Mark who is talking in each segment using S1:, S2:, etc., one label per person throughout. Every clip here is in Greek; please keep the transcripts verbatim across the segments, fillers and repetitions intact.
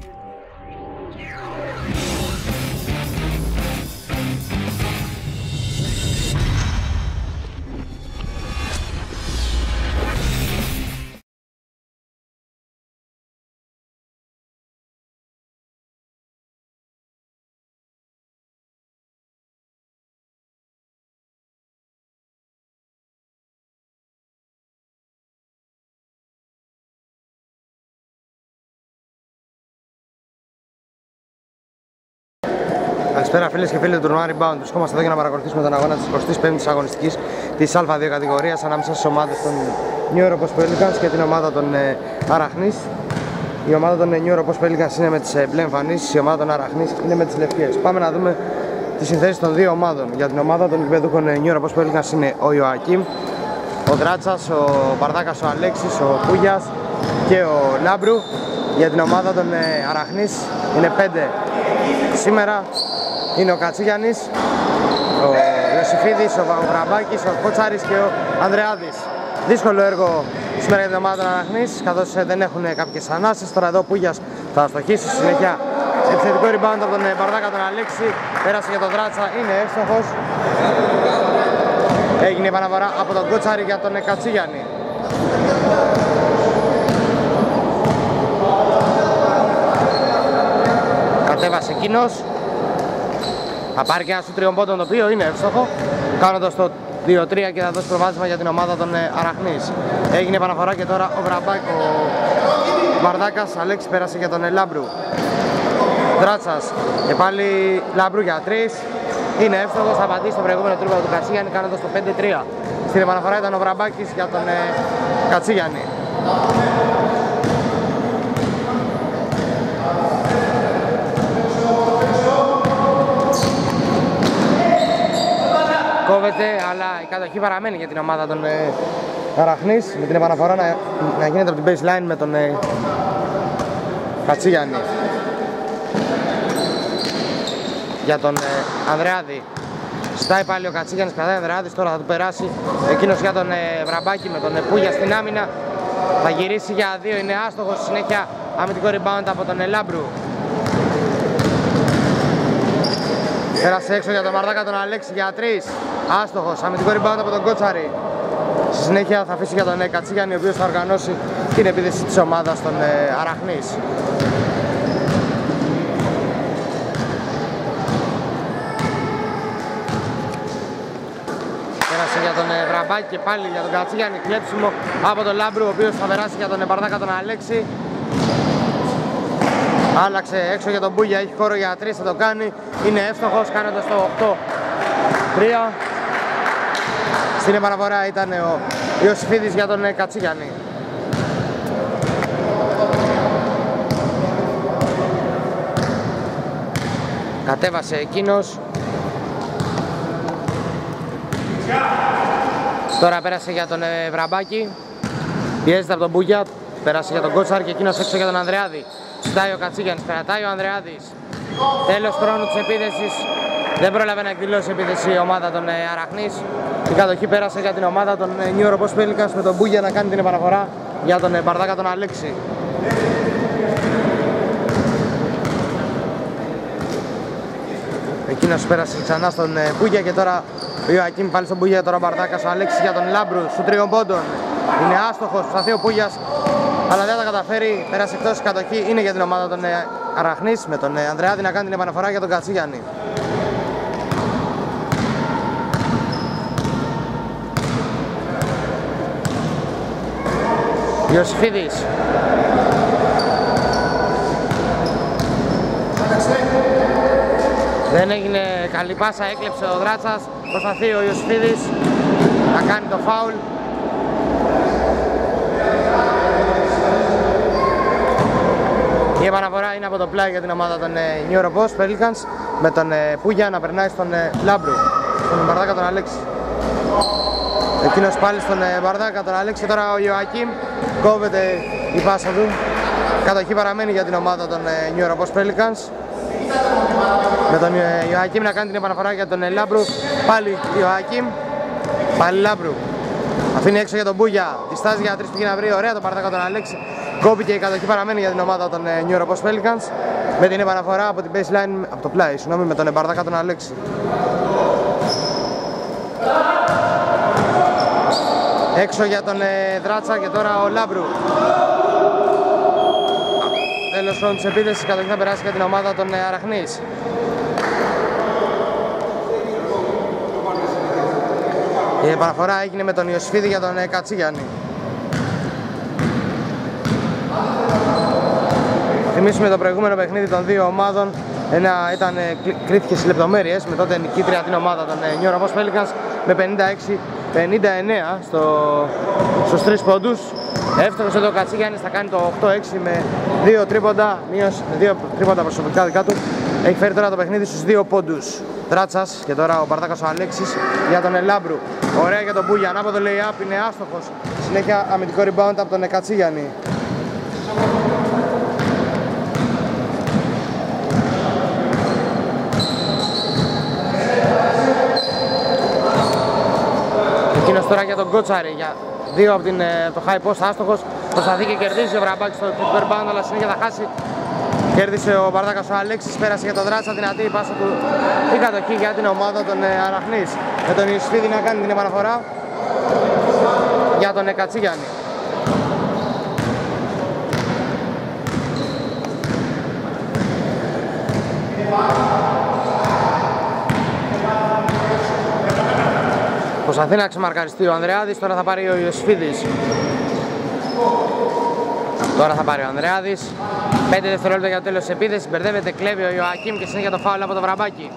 S1: Καλησπέρα φίλες και φίλοι του τουρνουά Rebound. Βρισκόμαστε εδώ για να παρακολουθήσουμε τον αγώνα της εικοστής πέμπτης αγωνιστικής της Α δύο κατηγορίας ανάμεσα στις ομάδες των New Europos Pelicans και την ομάδα των Αραχνής. Η ομάδα των New Europos Pelicans είναι με τις μπλε εμφανίσεις, η ομάδα των Αραχνής είναι με τις λευκές. Πάμε να δούμε τις συνθέσεις των δύο ομάδων. Για την ομάδα των γηπεδούχων New Europos Pelicans είναι ο Ιωακίμ, ο Δράτσας, ο Μπαρδάκας, ο Αλέξης, ο Πούγιας και ο Λάμπρου. Για την ομάδα των Αραχνής είναι πέντε σήμερα. Είναι ο Κατσίγιαννης, ο Ιωσήφιδης, ο Βραμπάκης, ο Κότσαρης και ο Ανδρεάδης. Δύσκολο έργο σήμερα για την ομάδα των Αραχνής, καθώς δεν έχουν κάποιες ανάσες. Τώρα εδώ ο Πούγιας θα στοχίσει, συνέχεια επιθετικό rebound από τον Μπαρδάκα τον Αλέξη. Πέρασε για τον Δράτσα, είναι εύστοχος. Έγινε επαναφορά από τον Κότσαρη για τον Κατσίγιαννη. Κατέβασε εκείνος. Θα πάρει και ένα σου τριών πόντων, το οποίο είναι εύστοχο, κάνοντας το δύο τρία και θα δώσει προβάδισμα για την ομάδα των Αραχνής. Έγινε επαναφορά και τώρα ο Βραμπάκ, ο Μπαρδάκας, Αλέξη πέρασε για τον Λάμπρου. Δράτσας και πάλι Λάμπρου για τρεις. Είναι εύστοχος, θα απαντήσει το προηγούμενο τρίποντο του Κατσίγιαννη κάνοντας το πέντε τρία. Στην επαναφορά ήταν ο Βραμπάκης για τον ε, Κατσίγιαννη. Κόβεται, αλλά η κατοχή παραμένει για την ομάδα των ε, Αραχνής, με την επαναφορά να, να γίνεται από την baseline με τον ε, Κατσίγιαννη. Για τον ε, Ανδρεάδη. Στάει πάλι ο Κατσίγιαννης, κρατάει ο Ανδρεάδης, τώρα θα του περάσει εκείνος για τον ε, Βραμπάκη με τον ε, Πούγια στην άμυνα. Θα γυρίσει για δύο, είναι άστοχος, συνέχεια αμυντικό rebound από τον ε, Λάμπρου. Πέρασε έξω για τον Μπαρδάκα τον Αλέξη για τρεις. Άστοχος, αμυντικό rebound από τον Κότσαρη. Στη συνέχεια θα αφήσει για τον ε, Κατσίγιαννη, ο οποίος θα οργανώσει την επίθεση της ομάδας των ε, Αραχνής. Πέρασε για τον ε, Βραμπάκη και πάλι για τον Κατσίγιαννη. Κλέψιμο από τον Λάμπρου, ο οποίος θα περάσει για τον ε, Μπαρδάκα τον Αλέξη. Άλλαξε έξω για τον Μπούγια, έχει χώρο για τρεις, θα το κάνει. Είναι εύστοχος, κάνοντας το οκτώ τρία. Στην επαναφορά ήταν ο Ιωσήφιδης για τον Κατσίγιαννη. Κατέβασε εκείνος. Τώρα πέρασε για τον Βραμπάκη. Πιέζεται από τον Μπούγια, πέρασε για τον Κότσαρ και εκείνος έξω για τον Ανδρεάδη. Στάει ο Κατσίγιαννης, κρατάει ο Ανδρεάδης. Τέλος χρόνου της επίθεσης. Δεν πρόλαβε να εκδηλώσει επίθεση η ομάδα των Αραχνής. Η κατοχή πέρασε για την ομάδα των New Europos Pelicans με τον Μπούγια να κάνει την επαναφορά για τον Μπαρδάκα τον Αλέξη. Εκείνος πέρασε ξανά στον Μπούγια και τώρα ο Ιωακίμ πάλι στον Μπούγια, τώρα ο Μπαρδάκας, ο Αλέξης για τον Λάμπρου σου τριών πόντων. Είναι άστοχος, προσπαθεί ο Πούγιας, αλλά δεν τα καταφέρει, πέρασε εκτός κατοχή, είναι για την ομάδα των Αραχνής με τον Ανδρεάδη να κάνει την επαναφορά για τον Κατσίγιαννη. Ιωσήφιδης. Δεν έγινε καλή πάσα, έκλεψε ο Δράτσας, προσπαθεί ο Ιωσήφιδης να κάνει το φάουλ. Η επαναφορά είναι από το πλάι για την ομάδα των New Europos Pelicans με τον Πούγια να περνάει στον Λάμπρου, στον Μπαρδάκα τον Αλέξη. Εκείνος πάλι στον Μπαρδάκα τον Αλέξη και τώρα ο Ιωακίμ κόβεται η πάσα του. Κατοχή παραμένει για την ομάδα των New Europos Pelicans με τον Ιωακίμ να κάνει την επαναφορά για τον Λάμπρου. Πάλι Ιωακίμ, πάλι Λάμπρου. Αφήνει έξω για τον Μπούγια, τη στάζει για τρεις, πήγε να βρει ωραία τον Μπαρδάκα τον Αλέξη. Κόπηκε η κατοχή, παραμένει για την ομάδα των New York Pelicans με την επαναφορά από την baseline, από το play, συγγνώμη, με τον Μπαρδάκα τον Αλέξη. Έξω για τον ε, Δράτσα και τώρα ο Λάμπρου. Τέλος χρόνου της επίθεσης, η κατοχή θα περάσει για την ομάδα των ε, Αραχνής. Η επαναφορά έγινε με τον Ιωσήφιδη για τον ε, Κατσίγιαννη. Θυμίσουμε το προηγούμενο παιχνίδι των δύο ομάδων. Ένα ήταν, ε, κρίθηκε στις λεπτομέρειες, με τότε νικήτρια την ομάδα των ε, New York Pelicans με πενήντα έξι πενήντα εννέα στο, στους τρεις πόντους. Εύστοχος εδώ ο Κατσίγιαννης θα κάνει το οκτώ έξι με δύο τρίποντα, μείωση, δύο τρίποντα προσωπικά δικά του. Έχει φέρει τώρα το παιχνίδι στους δύο πόντους. Δράτσας και τώρα ο Μπαρδάκας ο Αλέξης για τον Λάμπρου. Ωραία για τον Μπούγια, ανάποδο lay-up, είναι άστοχος. Συνέχεια αμυντικό rebound από τον Κατσίγιαννη. Εκείνος τώρα για τον Κότσαρη, για δύο από την, το high post, άστοχος. Προσπαθεί και κερδίζει ο Βραμπάκης στο quick rebound, αλλά συνέχεια θα χάσει. Κέρδισε ο Μπαρδάκας ο Αλέξης, πέρασε για τον Δράτσα, δυνατή η πάσα του, η κατοχή για την ομάδα των Αραχνής. Με τον Ιωσήφιδη να κάνει την επαναφορά για τον Κατσίγιαννη. Προσπαθεί να ξεμαρκαριστεί ο Ανδρεάδης, τώρα θα πάρει ο Ιωσήφιδης. Τώρα θα πάρει ο Ανδρεάδης. πέντε δευτερόλεπτα για το τέλος της επίθεσης. Μπερδεύεται, κλέβει ο Ιωακίμ και συνέχεια το φάουλ από το Βραμπάκι.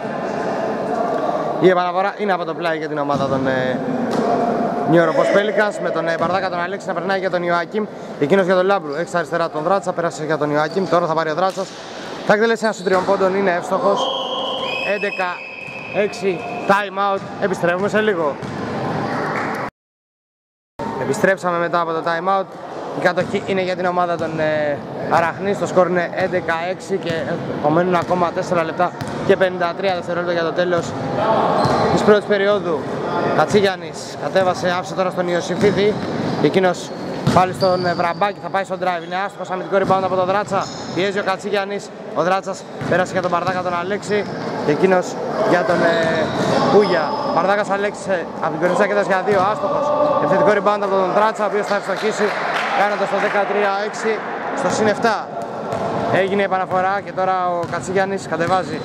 S1: Η επαναφορά είναι από το πλάι για την ομάδα των ε, New York Pelicans. Με τον ε, Μπαρδάκα τον Αλέξη να περνάει για τον Ιωακίμ. Εκείνος για τον Λάμπρου. Έχει στα αριστερά τον Δράτσα, πέρασε για τον Ιωακίμ. Τώρα θα πάρει ο Δράτσας. Θα εκτελέσει ένα σου τριών πόντων, είναι εύστοχος. έντεκα έξι, time out. Επιστρέφουμε σε λίγο. Επιστρέψαμε μετά από το time out. Η κατοχή είναι για την ομάδα των ε, Αραχνής, το σκορ είναι έντεκα έξι και απομένουν ακόμα τέσσερα λεπτά και πενήντα τρία δευτερόλεπτα για το τέλος της πρώτης περίοδου. Κατσίγιαννης κατέβασε, άφησε τώρα στον Ιωσήφιδη, εκείνος πάλι στον ε, Βραμπάκη, θα πάει στον drive, είναι άστοχος, αμυντικό rebound από τον Δράτσα, πιέζει ο Κατσίγιαννης, ο Δράτσας πέρασε για τον Μπαρδάκα τον Αλέξη και εκείνος για τον ε, Πούγια. Μπαρδάκας Αλέξης ε, από την κορυφή κέντρας για δύο, άστοχος, επιθετικό rebound από τον Δράτσα, ο οποίος θα ευστοχίσει, κάνοντας το δεκατρία έξι στο συν επτά. Έγινε η επαναφορά και τώρα ο Κατσίγιαννης κατεβάζει.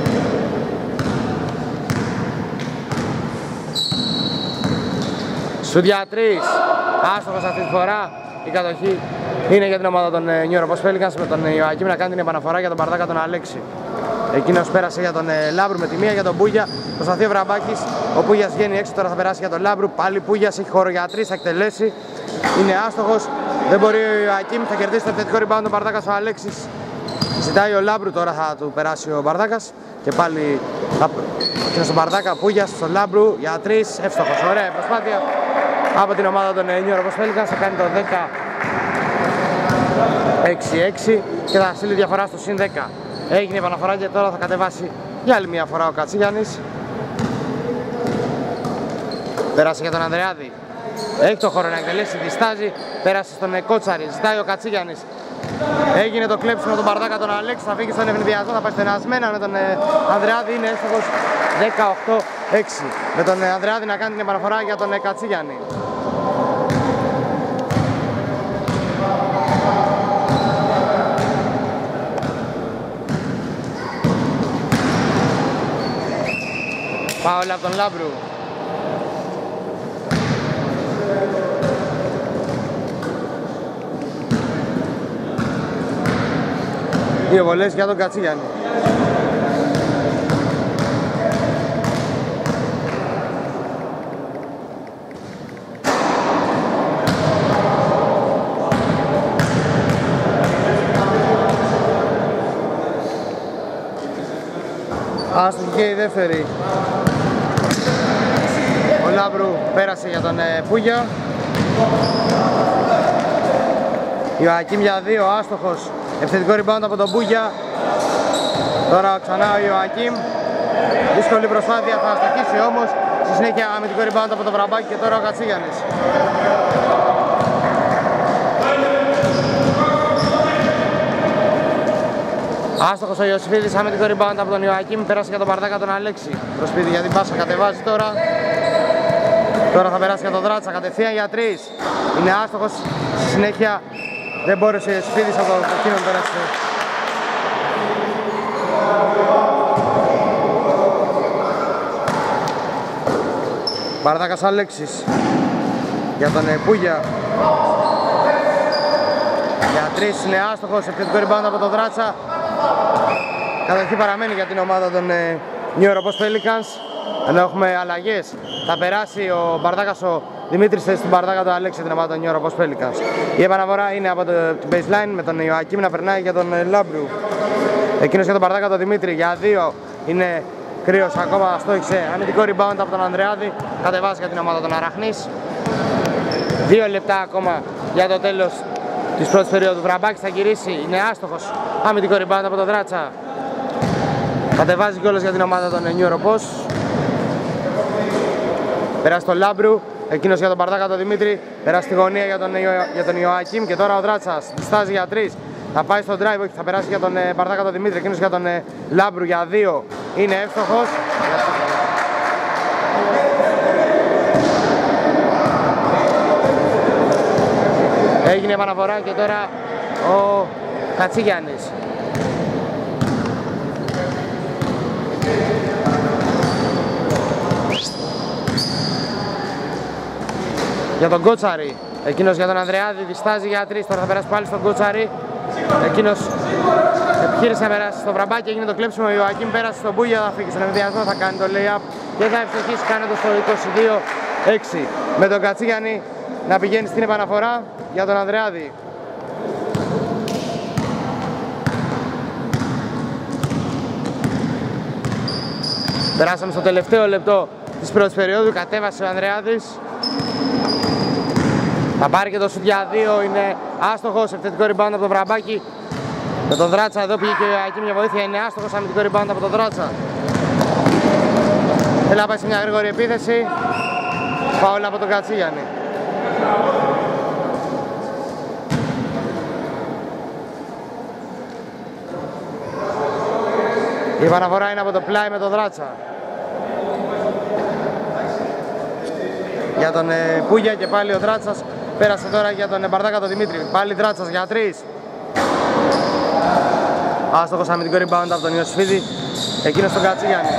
S1: Σούτ τρεις, άστοχος αυτή τη φορά. Η κατοχή είναι για την ομάδα των New York Pelicans με τον Ιωακίμ να κάνει την επαναφορά για τον Μπαρδάκα τον Αλέξη. Εκείνος πέρασε για τον Λάμπρου με τη μία, για τον Πούγια. Προσπαθεί ο Βραμπάκης, ο Πούγιας βγαίνει έξω, τώρα θα περάσει για τον Λάμπρου. Πάλι Πούγιας έχει χώρο για τρεις, θα εκτελέσει. Είναι άστοχος, δεν μπορεί ο Ιωακίμ, θα κερδίσει το επιθετικό rebound ο Μπαρδάκας ο Αλέξης. Ζητάει ο Λάμπρου, τώρα θα του περάσει ο Μπαρδάκας. Και πάλι θα... στον Μπαρδάκα, Πούγιας στον Λάμπρου για τρεις, εύστοχος. Ωραία προσπάθεια από την ομάδα των New York Pelicans, θα κάνει το δέκα έξι έξι και θα στείλει διαφορά στο συν δέκα. Έγινε η επαναφορά και τώρα θα κατεβάσει για άλλη μια φορά ο Κατσίγιαννης. Πέρασε για τον Ανδρεάδη. Έχει το χώρο να εκτελέσει, διστάζει. Πέρασε στον Κότσαρη, ζητάει ο Κατσίγιαννης. Έγινε το κλέψιμο τον Μπαρδάκα τον Αλέξη, θα φύγει στον ευνηδιασμό, θα πάει στενασμένα με τον Ανδρεάδη, είναι εύστοχος δεκαοκτώ έξι. Με τον Ανδρεάδη να κάνει την επαναφορά για τον Κατσίγιαννη. Φάουλ από τον Λάμπρου. Δύο βολές για τον Κατσίγιαννη. Άστοχη και η δεύτερη. Ο Λάμπρου πέρασε για τον ε, Πούγια. Ιωακίμ για δύο, άστοχος. Ευθετικό rebound από τον Πούγια. Τώρα ξανά ο Ιωακίμ. Δύσκολη προσπάθεια, θα αστοχίσει όμως. Στη συνέχεια αμυντικό rebound από τον Βραμπάκη και τώρα ο Κατσίγιαννης. Άστοχος ο Ιωσήφιδης, αμυντικό rebound από τον Ιωακίμ, πέρασε για τον Μπαρδάκα τον Αλέξη. Προσπίτι για την πάσα, κατεβάζει τώρα. Τώρα θα περάσει για τον Δράτσα, κατευθείαν για τρεις. Είναι άστοχος, στη συνέχεια δεν μπόρεσε ο Ιωσήφιδης από το εκείνον πέρασε. Μπαρδάκας Αλέξης για τον Πούγια. Για τρεις είναι άστοχος, επιθετικό rebound από τον Δράτσα. Καταρχήν παραμένει για την ομάδα των New Europos Pelicans. Ενώ έχουμε αλλαγές, θα περάσει ο Μπαρδάκας ο Δημήτρης θέση του Μπαρδάκα του Αλέξη την ομάδα των New Europos Pelicans. Η επαναφορά είναι από το baseline με τον Ιωακίμ να περνάει για τον Λάμπρου. Εκείνος για τον Μπαρδάκα τον Δημήτρη για δύο είναι κρύος ακόμα, στόχισε αμυντικό rebound από τον Ανδρεάδη. Κατεβάζει για την ομάδα των Αραχνής. Δύο λεπτά ακόμα για το τέλος της πρώτης περίοδου. Βραμπάκης θα γυρίσει, είναι άστοχος, αμυντικό rebound από τον Δράτσα. Κατεβάζει κιόλας για την ομάδα των New Europos. Περάσει τον Λάμπρου, εκείνος για τον Μπαρδάκα τον Δημήτρη. Περάσει τη γωνία για τον, για τον Ιωακίμ και τώρα ο Δράτσας διστάζει για τρεις. Θα πάει στον drive, όχι, θα περάσει για τον Μπαρδάκα τον Δημήτρη, εκείνος για τον Λάμπρου για δύο. Είναι εύστοχος. Έγινε επαναφορά και τώρα ο Κατσίγιαννης. Για τον Κότσαρη, εκείνος για τον Ανδρεάδη, διστάζει για τρεις, τώρα θα περάσει πάλι στον Κότσαρη. Εκείνος επιχείρησε να περάσει στο Βραμπάκι, έγινε το κλέψιμο, ο Ιωακίμ πέρασε στον Μπούγια, θα φύγει στον ενδιασμό, θα κάνει το lay-up και θα ευτυχίσει κάνοντας το είκοσι δύο έξι. Με τον Κατσίγιαννη να πηγαίνει στην επαναφορά για τον Ανδρεάδη. Περάσαμε στο τελευταίο λεπτό της πρώτης περίοδου, κατέβασε ο Ανδρεάδης. Θα πάρει και το σουτ για δύο, είναι άστοχος, επιθετικό rebound από τον Βραμπάκη. Με τον Δράτσα εδώ πήγε και εκεί μια βοήθεια, είναι άστοχος, αμυντικό rebound από τον Δράτσα. Θέλει να πάει σε μια γρήγορη επίθεση. Φάουλ από τον Κατσίγιαννη. Η επαναφορά είναι από το πλάι με τον Δράτσα. Για τον ε, Πούγια και πάλι ο Δράτσας. Πέρασε τώρα για τον Μπαρδάκα τον Δημήτρη. Πάλι Δράτσας για τρεις. Άστοχος αμυντικό rebound από τον Ιωσήφιδη. Εκείνος τον Κατσίγιαννη.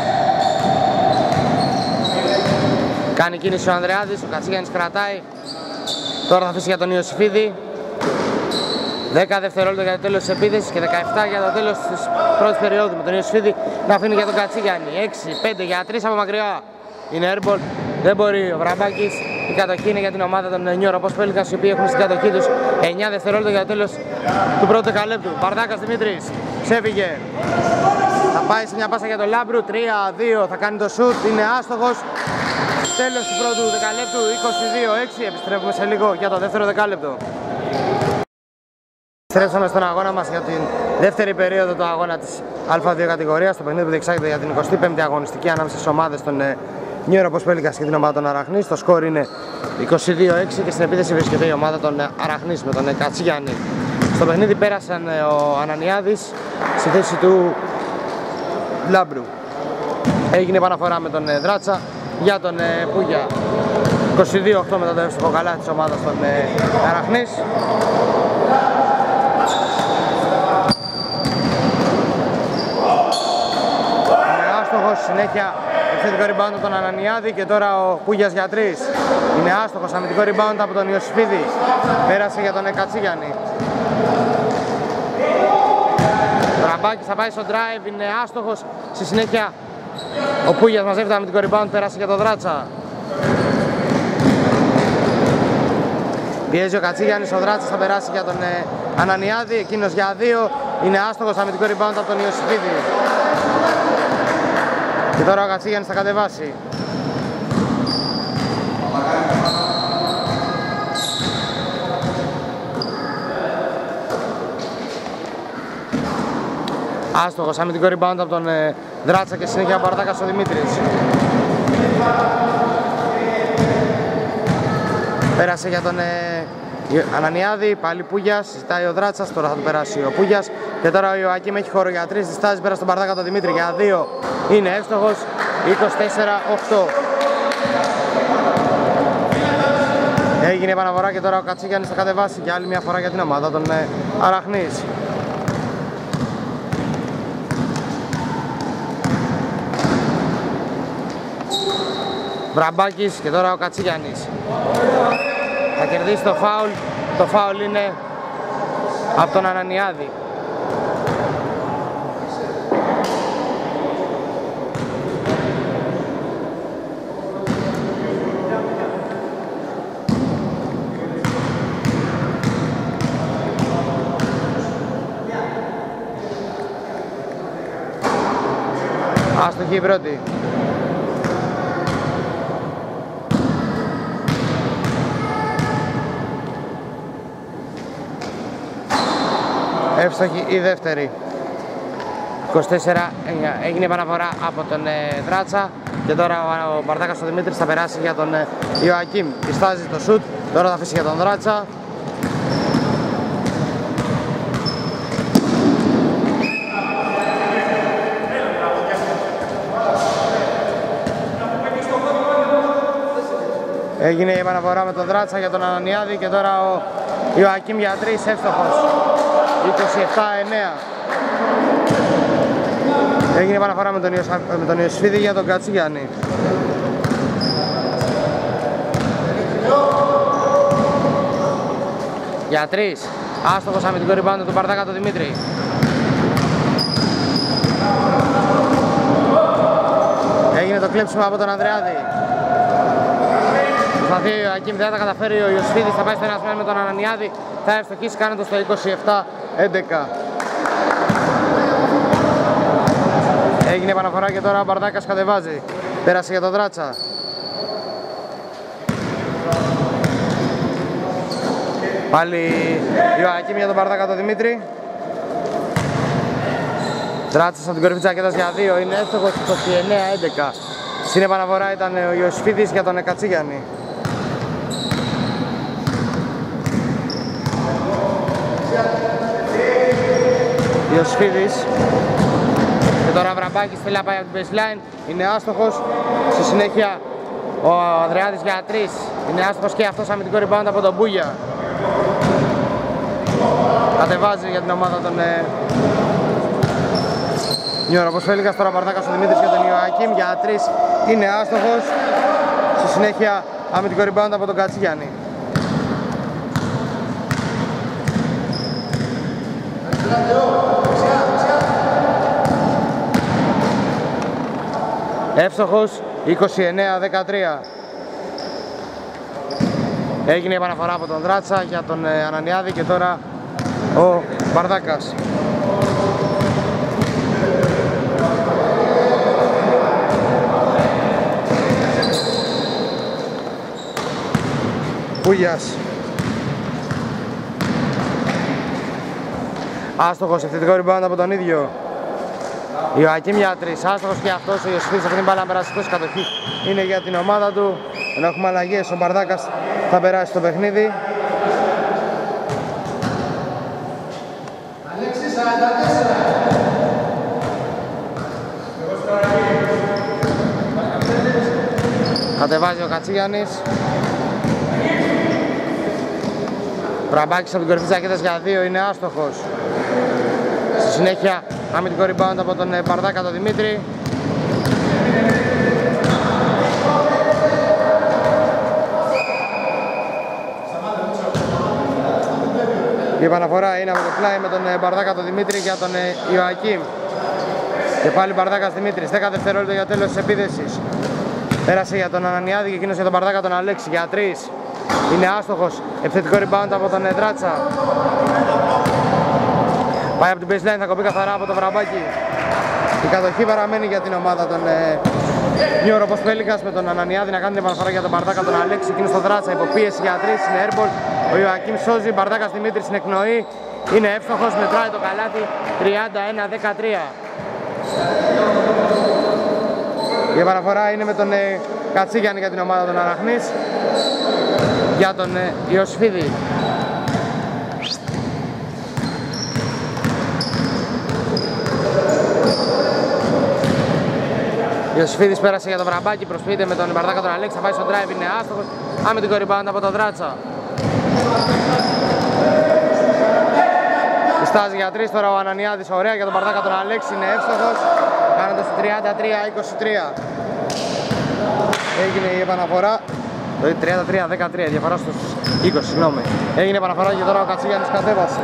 S1: Κάνει κίνηση ο Ανδρεάδης. Ο Κατσίγιαννης κρατάει. Τώρα θα αφήσει για τον Ιωσήφιδη. δέκα δευτερόλεπτα για το τέλος της επίθεσης και δεκαεπτά για το τέλος της πρώτης περίοδου. Με τον Ιωσήφιδη να αφήνει για τον Κατσίγιαννη. έξι πέντε για τρεις από μακριά. Είναι airball. Δεν μπορεί ο Βραμπάκης. Η κατοχή είναι για την ομάδα των New Europos Pelicans, οι οποίοι έχουν στην κατοχή τους εννιά δευτερόλεπτα για το τέλος του πρώτου δεκαλέπτου. Μπαρδάκας Δημήτρης ξέφυγε. Θα πάει σε μια πάσα για τον Λάμπρου. τρία δύο θα κάνει το shoot. Είναι άστοχος. Τέλος του πρώτου δεκαλέπτου. είκοσι δύο έξι. Επιστρέφουμε σε λίγο για το δεύτερο δεκάλεπτο. Επιστρέψαμε στον αγώνα μας για την δεύτερη περίοδο του αγώνα της Α δύο κατηγορίας. Το παιχνίδι που διεξάγεται για την εικοστή πέμπτη αγωνιστική ανάμεσα στις ομάδες των New Europos Pelicans και την ομάδα των Αραχνής. Το σκορ είναι είκοσι δύο έξι και στην επίθεση βρίσκεται η ομάδα των Αραχνής με τον Κατσίγιαννη. Στο παιχνίδι πέρασαν ο Ανανιάδης στη θέση του Λάμπρου. Έγινε επαναφορά με τον Δράτσα για τον Πούγια. είκοσι δύο οκτώ μετά το εύστοχο καλά της ομάδας των Αραχνής. Είναι άστοχος, συνέχεια επιθετικό rebound από τον Ανανιάδη και τώρα ο Πούγιας για τρεις. Είναι άστοχος, αμυντικό rebound από τον Ιωσήφιδη. Πέρασε για τον Κατσίγιαννη. Ο Ραμπάκης θα πάει στο drive, είναι άστοχος. Στη συνέχεια ο Πούγιας μαζεύει το αμυντικό rebound, πέρασε για τον Δράτσα. Πιέζει ο Κατσίγιαννης, ο Δράτσας θα περάσει για τον ε, Ανανιάδη, εκείνος για δύο. Είναι άστοχος, αμυντικό rebound από τον Ιωσήφιδη. Και τώρα ο Κατσίγιαννης θα κατεβάσει. Άστοχος, αμυντικό rebound από τον ε, Δράτσα και συνέχεια ο Μπαρδάκας ο Δημήτρης. Πέρασε για τον ε, Ανανιάδη, πάλι Πούγιας, ζητάει ο Δράτσας, τώρα θα του περάσει ο Πούγιας. Και τώρα ο Ιωακίμ έχει χώρο για τρεις, διστάζει πέρα στον Μπαρδάκα τον Δημήτρη για δύο. Είναι εύστοχος, είκοσι τέσσερα οκτώ. Έγινε επαναφορά και τώρα ο Κατσίγιαννης θα κατεβάσει για άλλη μια φορά για την ομάδα των ε, Αραχνής. Βραμπάκης και τώρα ο Κατσίγιαννης θα κερδίσει το φάουλ. Το φάουλ είναι από τον Ανανιάδη. Άστοχη η πρώτη. Εύστοχη η δεύτερη. είκοσι τέσσερα εννιά. Έγινε επαναφορά από τον ε, Δράτσα και τώρα ο, ο Μπαρδάκας ο Δημήτρης θα περάσει για τον ε, Ιωακίμ. Πιστάζει το σουτ, τώρα θα αφήσει για τον Δράτσα. Έγινε η επαναφορά με τον Δράτσα για τον Ανανιάδη και τώρα ο Ιωακίμ για τρεις, εύστοχος. είκοσι επτά εννέα. Έγινε επαναφορά με τον, Ιωσα... με τον Ιωσφίδη για τον Κατσίγιαννη. Για τρεις. Άστοχος αμυντικό rebound του Μπαρδάκα τον Δημήτρη. Έγινε το κλέψιμο από τον Ανδρεάδη. Προσπαθεί ο Ακίμ, δεν θα τα καταφέρει, ο Ιωσφίδης θα πάει στο ένα με τον Ανανιάδη, θα ευστοχίσει κάνοντας το είκοσι επτά έντεκα. Έγινε επαναφορά και τώρα ο Μπαρδάκας κατεβάζει, πέρασε για τον Δράτσα. Πάλι ο Ακίμ για τον Μπαρδάκα τον Δημήτρη. Δράτσας από την κορυφή της ρακέτας για δύο, είναι εύστοχος είκοσι εννέα έντεκα. Στην επαναφορά ήταν ο Ιωσφίδης για τον Κατσίγιαννη. Ιωσφίδης και τώρα Βραμπάκης θέλει να πάει από την baseline, είναι άστοχος. Στη συνέχεια ο Ανδρεάδης για τρεις, είναι άστοχος και αυτός αμυντικό rebound από τον Μπούγια. Κατεβάζει για την ομάδα των ε... Νιωροποσφέλικας. Τώρα Μπαρδάκας ο Δημήτρης για τον Ιωακίμ για τρεις, είναι άστοχος. Στη συνέχεια αμυντικό rebound από τον Κατσίγιαννη. Εύστοχος είκοσι εννέα δεκατρία. Έγινε η επαναφορά από τον Δράτσα για τον Ανανιάδη και τώρα ο Μπαρδάκας. Πούγιας. Άστοχος, ευθυντικό rebound από τον ίδιο. Ιωακίμ για τρεις, άστοχος και αυτός. Ο Ιωσφίδης αυτή την μπάλα να περάσει εκτός κατοχή, είναι για την ομάδα του. Ενώ έχουμε αλλαγές, ο Μπαρδάκας θα περάσει στο παιχνίδι. Κατεβάζει ο Κατσίγιαννης. Βραμπάκης από την κορυφή της ρακέτας για δύο, είναι άστοχος. Στη συνέχεια αμυντικό rebound από τον Μπαρδάκα τον Δημήτρη. Η επαναφορά είναι από το πλάι με τον Μπαρδάκα τον Δημήτρη για τον Ιωακίμ. Και πάλι Μπαρδάκας Δημήτρης, δέκα δευτερόλεπτα για τέλος της επίδεσης. Πέρασε για τον Ανανιάδη και εκείνος για τον Μπαρδάκα τον Αλέξη για τρεις. Είναι άστοχος, επιθετικό rebound από τον Δράτσα. Πάει από την baseline, θα κοπεί καθαρά από το Βραμπάκι. Η κατοχή παραμένει για την ομάδα των Νιωροποσπέλικας με τον Ανανιάδη να κάνει την επαναφορά για τον Μπαρδάκα τον Αλέξη. Εκείνος στον Δράτσα, υποπίεση για τρεις, είναι airball. Ο Ιωακίμ σώζει, Μπαρδάκας Δημήτρης στην εκπνοή. Είναι εύστοχος, μετράει το καλάθι, τριάντα ένα δεκατρία. Η επαναφορά είναι με τον Κατσίγιαννη για την ομάδα των Αραχνής. Για τον Ιωσφίδη. Ιωσήφιδης πέρασε για το Βραμπάκι, προσποιείται με τον Μπαρδάκα τον Αλέξη, θα πάει στο drive, είναι άστοχος. Αμυντικό rebound από τον Δράτσα. Στάζει για τρεις τώρα ο Ανανιάδης, ωραία για τον Μπαρδάκα τον Αλέξη, είναι εύστοχος. Κάνοντας το τριάντα τρία είκοσι τρία. Έγινε η επαναφορά. Το τριάντα τρία δεκατρία, διαφορά στους είκοσι, συγγνώμη. Έγινε η επαναφορά και τώρα ο Κατσίγιαννης κατέβασε.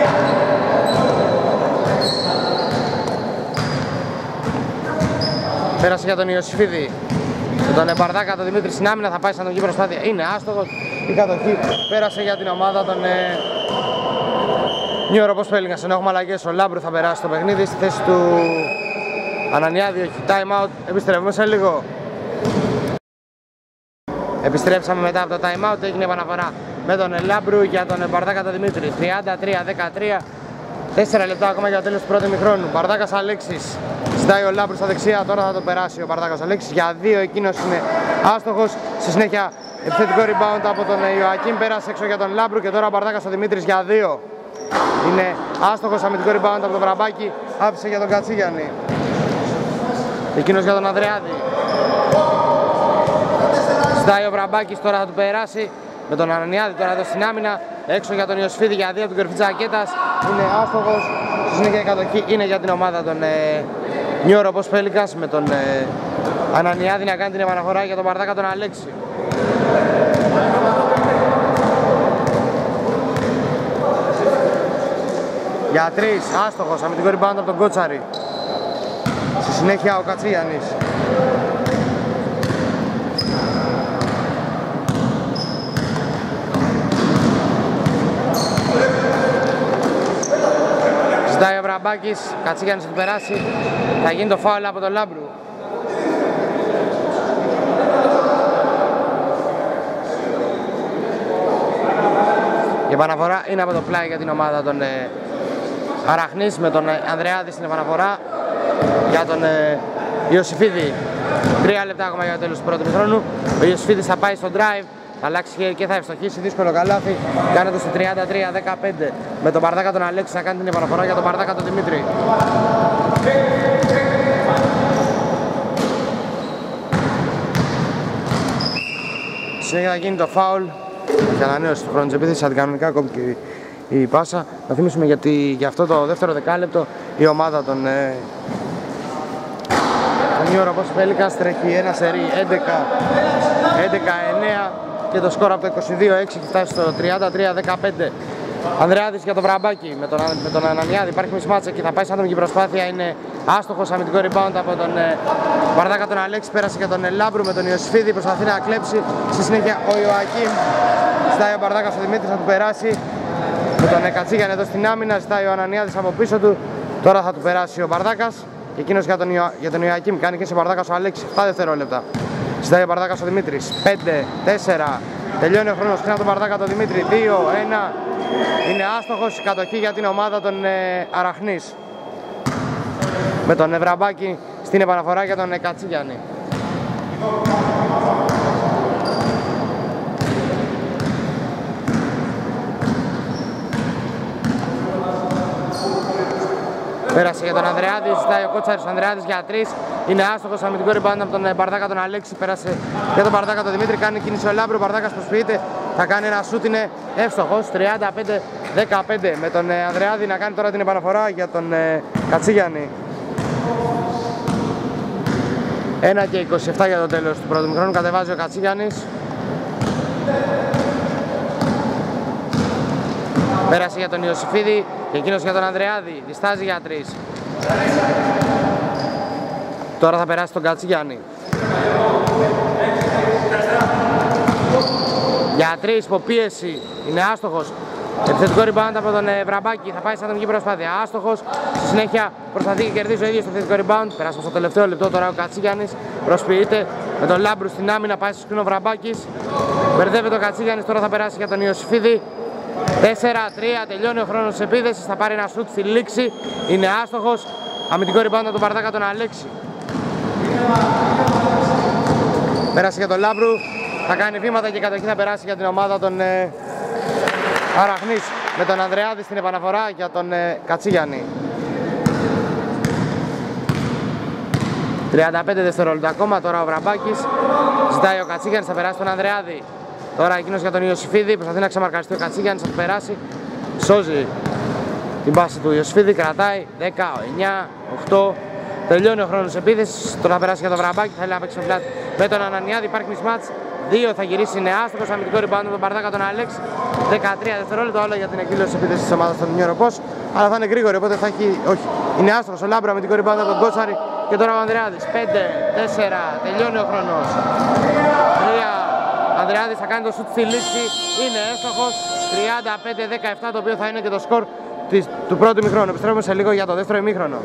S1: Πέρασε για τον Ιωσήφιδη. Με τον Μπαρδάκα τον Δημήτρη στην άμυνα, θα πάει σαν τον προσπάθεια. Είναι άστοχος. Η κατοχή πέρασε για την ομάδα των ε... New York Pelicans. Ενώ έχουμε αλλαγές, ο Λάμπρου θα περάσει το παιχνίδι στη θέση του Ανανιάδη. Όχι, time out. Επιστρέφουμε σε λίγο. Επιστρέψαμε μετά από το time out. Έγινε επαναφορά με τον Λάμπρου για τον Μπαρδάκα τον Δημήτρη. τριάντα τρία δεκατρία. τέσσερα λεπτά ακόμα για το τέλος του πρώτου ημιχρόνου. Μπαρδάκας Αλέξης. Ζητάει ο Λάμπρου στα δεξιά, τώρα θα το περάσει ο Μπαρδάκας Αλέξης. Για δύο, εκείνος είναι άστοχος. Στη συνέχεια επιθετικό rebound από τον Ιωακίμ. Πέρασε έξω για τον Λάμπρου και τώρα ο Μπαρδάκας ο Δημήτρης για δύο. Είναι άστοχος, αμυντικό rebound από τον Βραμπάκη. Άφησε για τον Κατσίγιαννη. Εκείνος για τον Ανδρεάδη. Ζητάει ο Βραμπάκης, τώρα θα του περάσει. Με τον Ανανιάδη τώρα εδώ στην άμυνα. Έξω για τον Ιωσήφιδη για δύο από την κορυφή της ρακέτας. Είναι άστοχος. Στη συνέχεια η κατοχή είναι για την ομάδα των ε, New York Pelicans. Με τον ε, Ανανιάδη να κάνει την επαναφορά για τον Μπαρδάκα τον Αλέξη. Για τρεις, άστοχος, αμυντικό rebound από τον Κότσαρη. Στη συνέχεια ο Κατσίγιαννης. Ζητάει ο Βραμπάκης, Κατσίγιαννης θα του περάσει. Θα γίνει το φάουλ από τον Λάμπρου. Η επαναφορά είναι από το πλάι για την ομάδα των ε, Αραχνής με τον ε, Ανδρεάδη στην επαναφορά για τον ε, Ιωσήφιδη. Τρία λεπτά ακόμα για το τέλος του πρώτου ημιχρόνου. Ο Ιωσήφιδης θα πάει στο drive, θα αλλάξει και θα ευστοχίσει. Δύσκολο καλάθι. Κάνετε στο τριάντα τρία δεκαπέντε. Με τον Μπαρδάκα τον Αλέξη θα κάνει την επαναφορά για τον Μπαρδάκα τον Δημήτρη. Συνέχεια θα γίνει το φάουλ και ανανέωση του χρόνου της επίθεσης, αντικανονικά ακόμη και η πάσα. Να θυμίσουμε γιατί για αυτό το δεύτερο δεκάλεπτο η ομάδα των ε, New York Pelicans τρέχει ένα σερί έντεκα εννέα και το σκορ από το είκοσι δύο έξι και φτάσει στο τριάντα τρία δεκαπέντε. Ανδρεάδης για τον Βραμπάκη με τον, με τον Ανανιάδη, υπάρχει μισμάτσα και θα πάει σαν ατομική προσπάθεια, είναι άστοχος, αμυντικό rebound από τον ε, Μπαρδάκα τον Αλέξη, πέρασε για τον ε, Λάμπρου με τον Ιωσήφιδη, προσπαθεί να κλέψει, στη συνέχεια ο Ιωακίμ, ζητάει ο Μπαρδάκας ο Δημήτρης να του περάσει, με τον ε, Κατσίγιαννη εδώ στην άμυνα, ζητάει ο Ανανιάδης από πίσω του, τώρα θα του περάσει ο Μπαρδάκας και εκείνος για τον, Ιω, για τον Ιωακίμ, κάνει και σε Μπαρδάκας ο Αλέξη, επτά δευτερόλεπτα, ζητάει ο Μπαρδάκας ο Δημήτρης, πέντε τέσσερα, τελειώνει ο χρόνος, ξανά τον Μπαρδάκα τον Δημήτρη, δύο ένα. Είναι άστοχος, η κατοχή για την ομάδα των ε, Αραχνής. Με τον Βραμπάκη στην επαναφορά για τον ε, Κατσίγιαννη. Πέρασε για τον Ανδρεάδη, ζητάει ο Κότσαρης ο Ανδρεάδης για τρεις. Είναι άστοχος, αμυντικό rebound από τον Μπαρδάκα τον Αλέξη. Πέρασε για τον Μπαρδάκα τον Δημήτρη, κάνει κίνηση ο Λάμπρου. Ο Μπαρδάκας προσποιείται, θα κάνει ένα σούτ, είναι εύστοχος. τριάντα πέντε δεκαπέντε με τον Ανδρεάδη να κάνει τώρα την επαναφορά για τον Κατσίγιαννη. ένα και είκοσι επτά για το τέλος του πρώτου ημιχρόνου. Κατεβάζει ο Κατσίγιαννης. Πέρασε για τον Ιωσήφιδη και εκείνος για τον Ανδρεάδη. Διστάζει για τρεις. Τώρα θα περάσει τον Κατσίγιαννη. Για τρεις, υποπίεση. Είναι άστοχος. Επιθετικό rebound από τον Βραμπάκη. Θα πάει σαν ατομική προσπάθεια. Άστοχος. Στη συνέχεια προσπαθεί και κερδίζει ο ίδιος το επιθετικό rebound. Περάσαμε στο τελευταίο λεπτό τώρα ο Κατσίγιαννης. Προσποιείται με τον Λάμπρου στην άμυνα. Πάει στο σκρίνο Βραμπάκης. Μπερδεύεται ο Κατσίγιαννης. Τώρα θα περάσει για τον Ιωσήφιδη. τέσσερα τρία, τελειώνει ο χρόνος της επίθεσης. Θα πάρει ένα σουτ στη λήξη. Είναι άστοχος. Αμυντικό rebound από τον Μπαρδάκα τον Αλέξη. Πέρασε για τον Λάμπρου. Θα κάνει βήματα και η κατοχή θα περάσει για την ομάδα των ε, Αραχνής. Με τον Ανδρεάδη στην επαναφορά για τον ε, Κατσίγιαννη. τριάντα πέντε δευτερόλεπτα ακόμα. Τώρα ο Βραμπάκης ζητάει ο Κατσίγιαννης, θα περάσει τον Ανδρεάδη. Τώρα εκείνος για τον Ιωσήφιδη, προσπαθεί να ξεμαρκαριστεί ο Κατσίγιαννης, θα περάσει. Σώζει την πάση του Ιωσήφιδη, κρατάει δέκα, εννιά, οκτώ. Τελειώνει ο χρόνος επίθεσης. Τώρα θα περάσει για τον Βραμπάκη, θέλει να παίξει το φλάτ με τον Ανανιάδη. Υπάρχει μισμάτς. δύο θα γυρίσει, είναι άστοχος. Αμυντικό rebound με τον Μπαρδάκα τον Αλέξη. δεκατρία δευτερόλεπτα, όλα για την εκδήλωση επίθεσης της ομάδας των Νιόροπος. Αλλά θα είναι γρήγορη, οπότε θα έχει. Όχι, είναι άστοχος ο Λάμπρο, αμυντικό rebound από τον Κότσαρη. Και τώρα ο Ανδρεάδης. πέντε, τέσσερα, τελειώνει ο χρόνος. τρία, Ανδρεάδης θα κάνει το σουτ στη λήξη. Είναι εύστοχος. τριάντα πέντε δεκαεπτά, το οποίο θα είναι και το σκορ της, του πρώτου ημιχρόνου. Επιστρέφουμε σε λίγο για το δεύτερο ημίχρονο.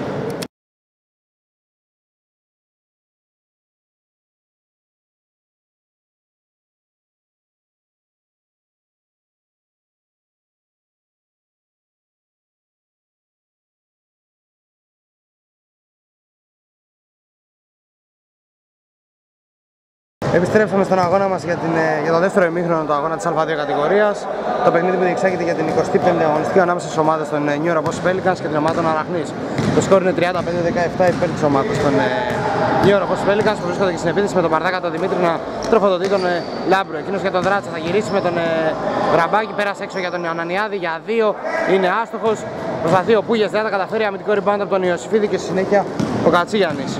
S1: Επιστρέψαμε στον αγώνα μας για, την, για το δεύτερο ημίχρονο του αγώνα της Α δύο κατηγορίας. Το παιχνίδι που διεξάγεται για την εικοστή πέμπτη αγωνιστική ανάμεσα στις ομάδες των New York Pelicans και την ομάδα των Αραχνής. Το σκορ είναι τριάντα πέντε δεκαεπτά υπέρ της ομάδας των New York Pelicans που βρίσκονται και στην επίθεση με τον Μπαρδάκα τον Δημήτρη να τροφοδοτεί τον Λάμπρο. Εκείνος για τον Δράτσα θα γυρίσει με τον Βραμπάκη, πέρασε έξω για τον Ανανιάδη για δύο, είναι άστοχος. Προσπαθεί ο Πούγιας, δεν θα καταφέρει, αμυντικό rebound από τον Ιωσήφιδη και στη συνέχεια ο Κατσίγιαννης.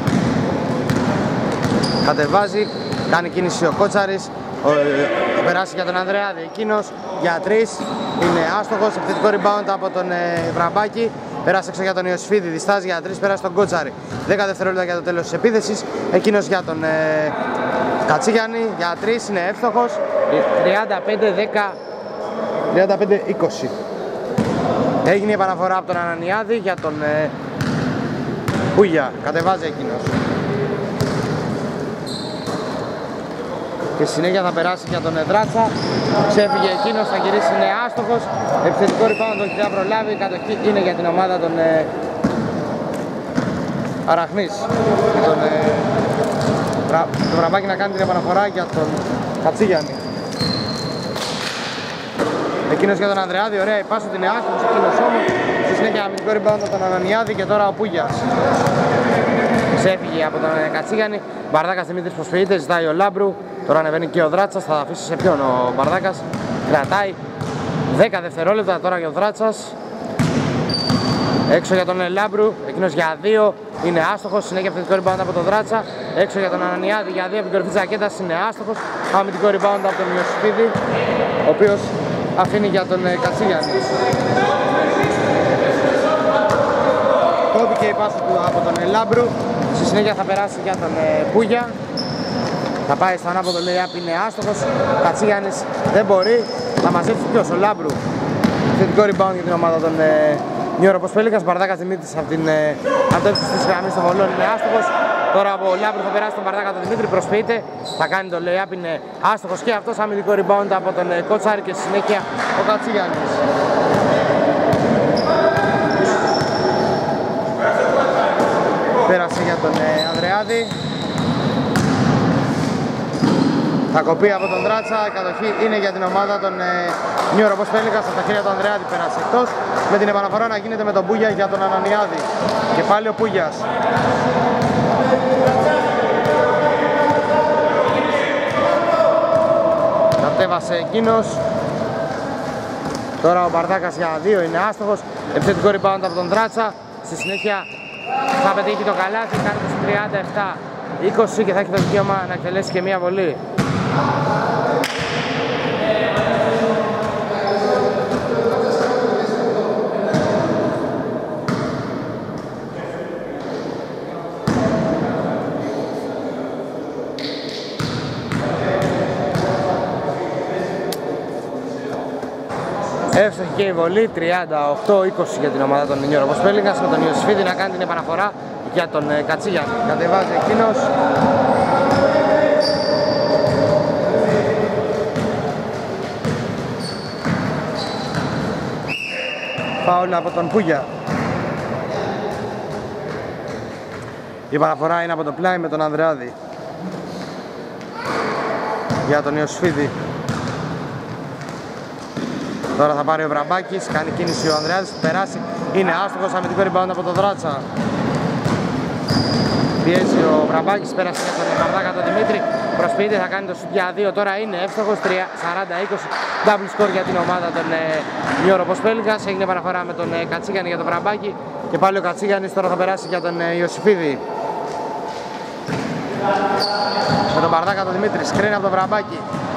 S1: Κατεβάζει, κάνει κίνηση ο Κότσαρης, θα περάσει για τον Ανδρεάδη, εκείνος για τρεις, είναι άστοχος, επιθετικό rebound από τον ε, Βραμπάκη, πέρασε έξω για τον Ιωσήφιδη, διστάζει για τρεις, πέρασε τον Κότσαρη, δέκα δευτερόλεπτα για το τέλος της επίθεσης, εκείνος για τον ε, Κατσίγιαννη, για τρεις, είναι εύστοχος, τριάντα πέντε δέκα, τριάντα πέντε είκοσι. Έγινε η επαναφορά από τον Ανανιάδη για τον ε, Πούγια, κατεβάζει εκείνος. Και συνέχεια θα περάσει για τον Δράτσα, ξέφυγε εκείνος, θα γυρίσει, είναι άστοχος, επιθετικό rebound τον θα προλάβει, η κατοχή είναι για την ομάδα των ε, Αραχνής. Τον, ε, βρα, τον Βραμπάκη να κάνει την επαναφορά για τον Κατσίγιαννη. Εκείνος για τον Ανδρεάδη, ωραία η πάσα, την άστοχος, εκείνος όμως, στη συνέχεια αμυντικό rebound από τον Ανανιάδη και τώρα ο Πούγιας. Ξέφυγε από τον Κατσίγιαννη, Μπαρδάκας Δημήτρης προσποιείται, ζητάει ο Λάμπρου. Τώρα ανεβαίνει και ο Δράτσας, θα αφήσει σε ποιον ο Μπαρδάκας. Κρατάει δέκα δευτερόλεπτα τώρα για ο Δράτσας. Έξω για τον Λάμπρου, εκείνος για δύο, είναι άστοχος. Συνέχεια επιθετικό rebound από τον Δράτσα. Έξω για τον Ανανιάδη για δύο από την κορυφή της ζακέτας, είναι άστοχος. Αμυντικό rebound από τον Ιωσήφιδη, ο οποίος αφήνει για τον Κατσίγιαννη. Κόπηκε η πάσα του από τον Λάμπρου. Στη συνέχεια θα περάσει για τον Πούγια. Θα πάει στο ανάποδο layup, είναι άστοχος. Κατσίγιαννης δεν μπορεί. Θα μαζέψει ποιος, ο Λάμπρου. Θετικό rebound για την ομάδα των New York Pelicans. Μπαρδάκας Δημήτρης από την αντέψη της γραμμής των βολών, είναι άστοχος. Τώρα ο Λάμπρου θα περάσει τον Μπαρδάκα τον Δημήτρη, προσποιείται. Θα κάνει το layup, είναι άστοχος και αυτός. Αμυντικό rebound από τον Κότσαρη και στη συνέχεια ο Κατσίγιαννης. Πέρασε για τον Ανδρεάδη. Θα κοπεί από τον Δράτσα, η κατοχή είναι για την ομάδα των New York Pelicans. Από τα χέρια του Ανδρεάδη πέρασε εκτός. Με την επαναφορά να γίνεται με τον Πούγια για τον Ανανιάδη. Και πάλι ο Πούγιας. Κατέβασε εκείνος. Τώρα ο Μπαρδάκας για δύο, είναι άστοχος. Επιθετικό rebound από τον Δράτσα. Στη συνέχεια θα πετύχει το καλάθι, κάνει το τριάντα επτά είκοσι και θα έχει το δικαίωμα να εκτελέσει και μία βολή. Εύστοχη και η βολή, τριάντα οκτώ είκοσι για την ομάδα των New York Pelicans, με τον Ιωσήφιδη να κάνει την επαναφορά για τον Κατσίγιαννη. Κατεβάζει εκείνος. Φάουλ από τον Πούγια. Η επαναφορά είναι από το πλάι με τον Ανδρεάδη για τον Ιωσήφιδη. Τώρα θα πάρει ο Βραμπάκης, κάνει κίνηση ο Ανδρεάδης, θα περάσει, είναι άστοχος, αμυντικό rebound από τον Δράτσα. Πιέζει ο Βραμπάκης, πέρασε για τον Μπαρδάκα τον Δημήτρη. Προσποιείται, θα κάνει το σουτ για δύο. Τώρα είναι εύστοχος, σαράντα είκοσι. Double score για την ομάδα των Νιου Οροπός Πέλικας. Έγινε παραφορά με τον Κατσίγανη για τον Βραμπάκη. Και πάλι ο Κατσίγανης τώρα θα περάσει για τον Ιωσήφιδη. Με τον Μπαρδάκα τον Δημήτρη, σκρίνει από τον Βραμπάκη.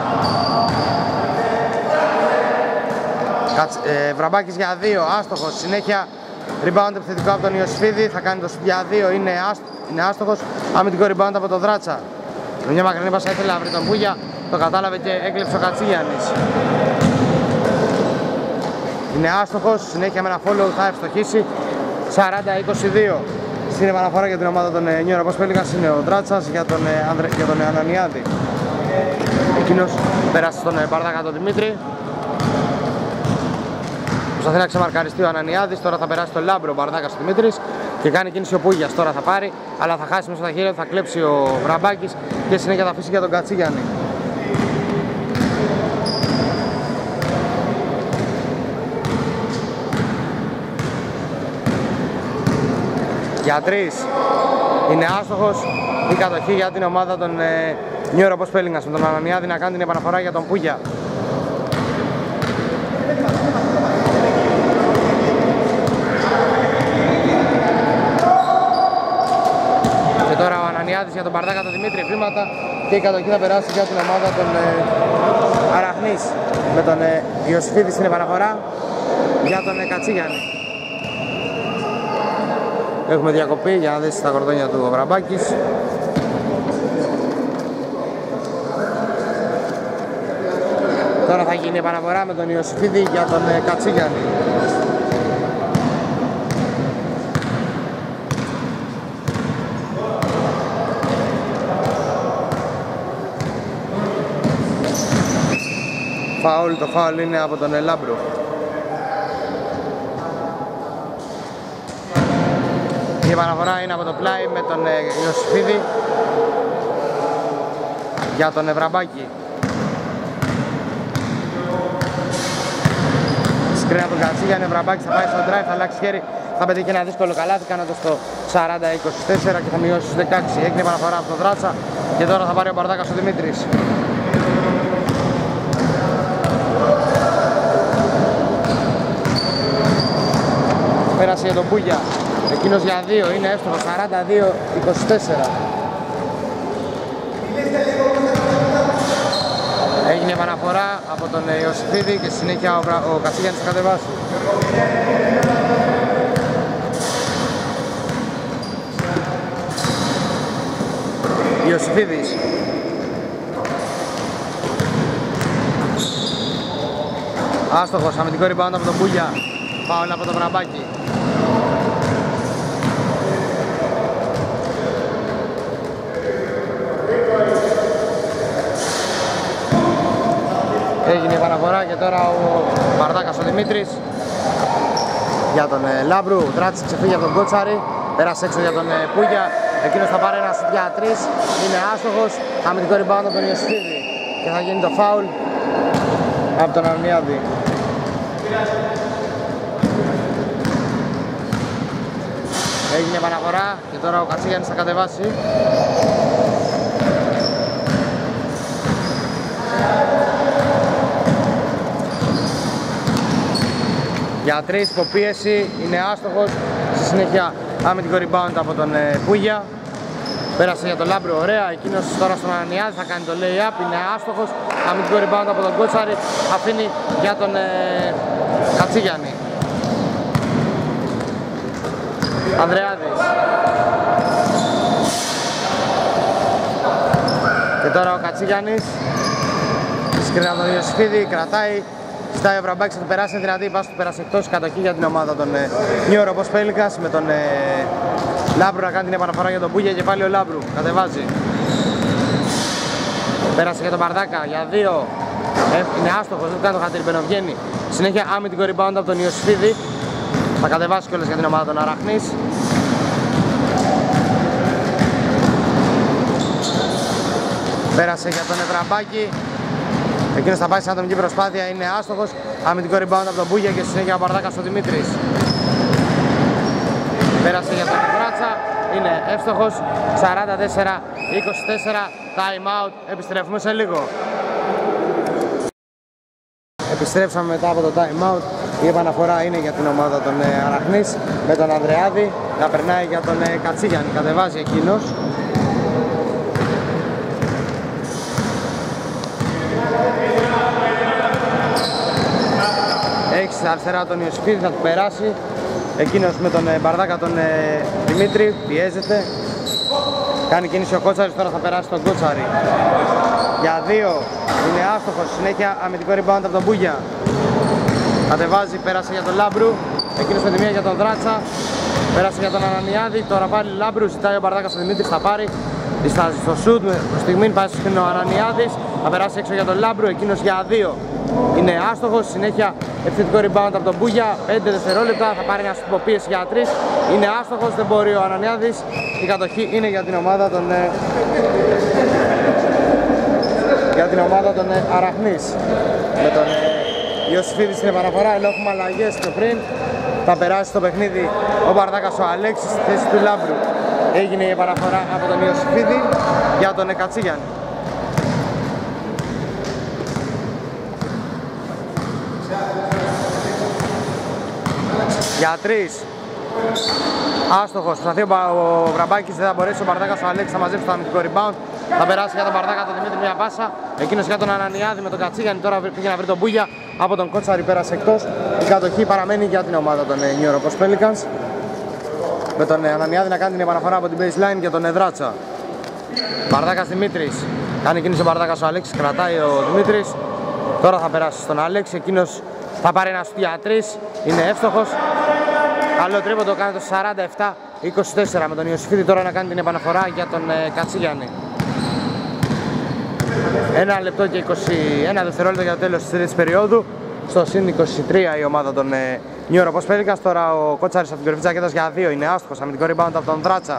S1: Κατς, ε, Βραμπάκης για δύο, άστοχος. Συνέχεια rebound επιθετικό από τον Ιωσήφιδη. Θα κάνει το σουτ για δύο, είναι, άστ, είναι άστοχος. Αμυντικό rebound από τον Δράτσα. Με μια μακρινή πάσα ήθελε να βρει τον Πούγια. Το κατάλαβε και έκλεψε ο Κατσίγιανης. Είναι άστοχος, συνέχεια με ένα follow θα ευστοχίσει. σαράντα είκοσι δύο. Στην επαναφορά για την ομάδα των Νιου Οροπός Πέλικας είναι ο Δράτσας για τον, Ανδρε, για τον Ανανιάδη. Εκείνος πέρασε στον Μπαρδάκα τον Δημήτρη. Προσπαθεί να ξεμαρκαριστεί ο Ανανιάδης, τώρα θα περάσει το Λάμπρο ο Μπαρδάκας ο Δημήτρης και κάνει κίνηση ο Πούγιας, τώρα θα πάρει, αλλά θα χάσει μέσα στα χέρια, θα κλέψει ο Βραμπάκης και συνέχεια θα αφήσει για τον Κατσίγιανη. Για τρεις είναι άστοχος, η κατοχή για την ομάδα των Νιου Οροπός Πέλικας με τον Ανανιάδη να κάνει την επαναφορά για τον Πούγια. Και τώρα ο Ανανιάδης για τον Μπαρδάκα τον Δημήτρη, βήματα και η κατοχή θα περάσει για την ομάδα των ε, Αραχνής με τον ε, Ιωσήφιδη στην επαναφορά για τον ε, Κατσίγιανη. Έχουμε διακοπή για να δέσει τα κορδόνια του ο Βραμπάκης. Τώρα θα γίνει επαναφορά με τον Ιωσήφιδη για τον ε, Κατσίγιανη. Φάουλ, το φάουλ είναι από τον Λάμπρο. Η επαναφορά είναι από το πλάι με τον Ιωσήφιδη για τον Βραμπάκη. Σκρίνει από τον Κατσίγιανη, ο Βραμπάκης θα πάει στο drive, θα αλλάξει χέρι, θα πετύχει ένα δύσκολο καλάθι κάνοντας το σαράντα είκοσι τέσσερα και θα μειώσει στους δεκαέξι. Έγινε επαναφορά από τον Δράτσα και τώρα θα πάρει ο Μπαρδάκας ο Δημήτρης. Πέρασε για τον Πούγια, εκείνος για δύο, είναι εύστοχο, σαράντα δύο είκοσι τέσσερα. Έγινε επαναφορά από τον Ιωσήφιδη και συνέχεια ο, ο Κατσίγιανης θα κατεβάσει. Ιωσήφιδης. Άστοχος, αμυντικό rebound από τον Πούγια. Φάουλ από τον Βραμπάκη. Έγινε η επαναφορά και τώρα ο Μπαρδάκας ο Δημήτρης για τον ε, Λάμπρου. Ο Δράτης ξεφύγει από τον Κότσαρη, πέρασε έξω για τον ε, Πούγια. Εκείνος θα πάρει ένα σουτ για τρεις, είναι άστοχος, αμυντικό rebound από τον Ιωσήφιδη και θα γίνει το φάουλ από τον Ανανιάδη. Έγινε επαναφορά και τώρα ο Κατσίγιανης θα κατεβάσει. Για τρεις υποπίεση, είναι άστοχος, στη συνέχεια αμυντικό rebound από τον ε, Πούγια. Πέρασε για τον Λάμπρο, ωραία, εκείνος τώρα στον Ανανιάδη θα κάνει το lay-up, είναι άστοχος, αμυντικό rebound από τον Κότσαρη, αφήνει για τον ε, Κατσίγιανη. Ανδρεάδης. Και τώρα ο Κατσίγιανης σκρίνει από τον Ιωσήφιδη, κρατάει, ζητάει ο Βραμπάκης να του περάσει, είναι δυνατή η πάση του πέρασε εκτός, κατοχή για την ομάδα των Νιου Οροπός Πέλικας με τον ε, Λάμπρου να κάνει την επαναφορά για τον Πούγια και πάλι ο Λάμπρου κατεβάζει. Πέρασε για τον Μπαρδάκα για δύο, ε, είναι άστοχος, δεν κάνει το χατήρι, μπαινοβγαίνει. Συνέχεια αμυντικό rebound από τον Ιωσήφιδη. Θα κατεβάσει κιόλας για την ομάδα των Αραχνής. Πέρασε για τον Βραμπάκη. Εκείνος θα πάει σε ατομική προσπάθεια, είναι άστοχος. Αμυντικό rebound από τον Πούγια και συνέχεια ο Μπαρδάκας ο Δημήτρης. Πέρασε για τον Δράτσα, είναι εύστοχος. Σαράντα τέσσερα είκοσι τέσσερα, time out, επιστρέφουμε σε λίγο. Επιστρέψαμε μετά από το time out. Η επαναφορά είναι για την ομάδα των Αραχνής με τον Ανδρεάδη να περνάει για τον Κατσίγιαννη, κατεβάζει εκείνος. Έχει στα αριστερά τον Ιωσήφιδη, θα του περάσει. Εκείνος με τον Μπαρδάκα τον Δημήτρη, πιέζεται. Κάνει κίνηση ο Κότσαρης, τώρα θα περάσει τον Κότσαρη. Για δύο, είναι άστοχος, συνέχεια αμυντικό rebound από τον Μπούγια. Κατεβάζει, πέρασε για τον Λάμπρου, εκείνος με τη μία για τον Δράτσα. Πέρασε για τον Ανανιάδη, τώρα πάλι Λάμπρου, ζητάει ο Μπαρδάκας ο Δημήτρης, θα πάρει. Διστάζει στο σουτ, προς στιγμή πάει στο Ανανιάδης, θα περάσει έξω για τον Λάμπρου, εκείνος για δύο. Είναι άστοχος, συνέχεια επιθετικό rebound από τον Μπούγια, πέντε δευτερόλεπτα, θα πάρει ένα υποπίεση για τρεις. Είναι άστοχος, δεν μπορεί ο Ανανιάδης, η κατοχή είναι για την ομάδα των, για την ομάδα των Αραχνής. Με τον Ιωσήφιδη στην επαναφορά, ενώ έχουμε αλλαγές πιο πριν. Θα περάσει στο παιχνίδι ο Μπαρδάκας ο Αλέξης στη θέση του Λάμπρου. Έγινε η επαναφορά από τον Ιωσήφιδη για τον Κατσίγιαννη. Για τρεις. Άστοχος, προσπαθεί ο Βραμπάκης, δεν θα μπορέσει ο Μπαρδάκας ο Αλέξης να μαζέψει το αμυντικό rebound. Θα περάσει για τον Μπαρδάκα τον Δημήτρη μια πάσα. Εκείνος για τον Ανανιάδη με τον Κατσίγιαννη, τώρα πήγε να βρει τον Μπούγια. Από τον Κότσαρη πέρασε εκτός. Η κατοχή παραμένει για την ομάδα των New York Pelicans. Με τον Ανανιάδη να κάνει την επαναφορά από την baseline για τον Εδράτσα. Μπαρδάκας Δημήτρης. Κάνει κίνηση ο Μπαρδάκας ο Αλέξης, κρατάει ο Δημήτρης. Τώρα θα περάσει στον Αλέξη, εκείνος θα πάρει ένα σουτ για τρεις. Είναι εύστοχος. Καλό τρίποντο, κάνει το σαράντα επτά είκοσι τέσσερα με τον Ιωσήφιδη τώρα να κάνει την επαναφορά για τον ε, Κατσίγιαννη. Ένα λεπτό και είκοσι ένα δευτερόλεπτα για το τέλος της τρίτης περίοδου. Στο συν είκοσι τρία η ομάδα των ε, New York Pelicans. Τώρα ο Κότσαρης από την κορυφή της ρακέτας για δύο. Είναι άστοχος, αμυντικό rebound από τον Δράτσα.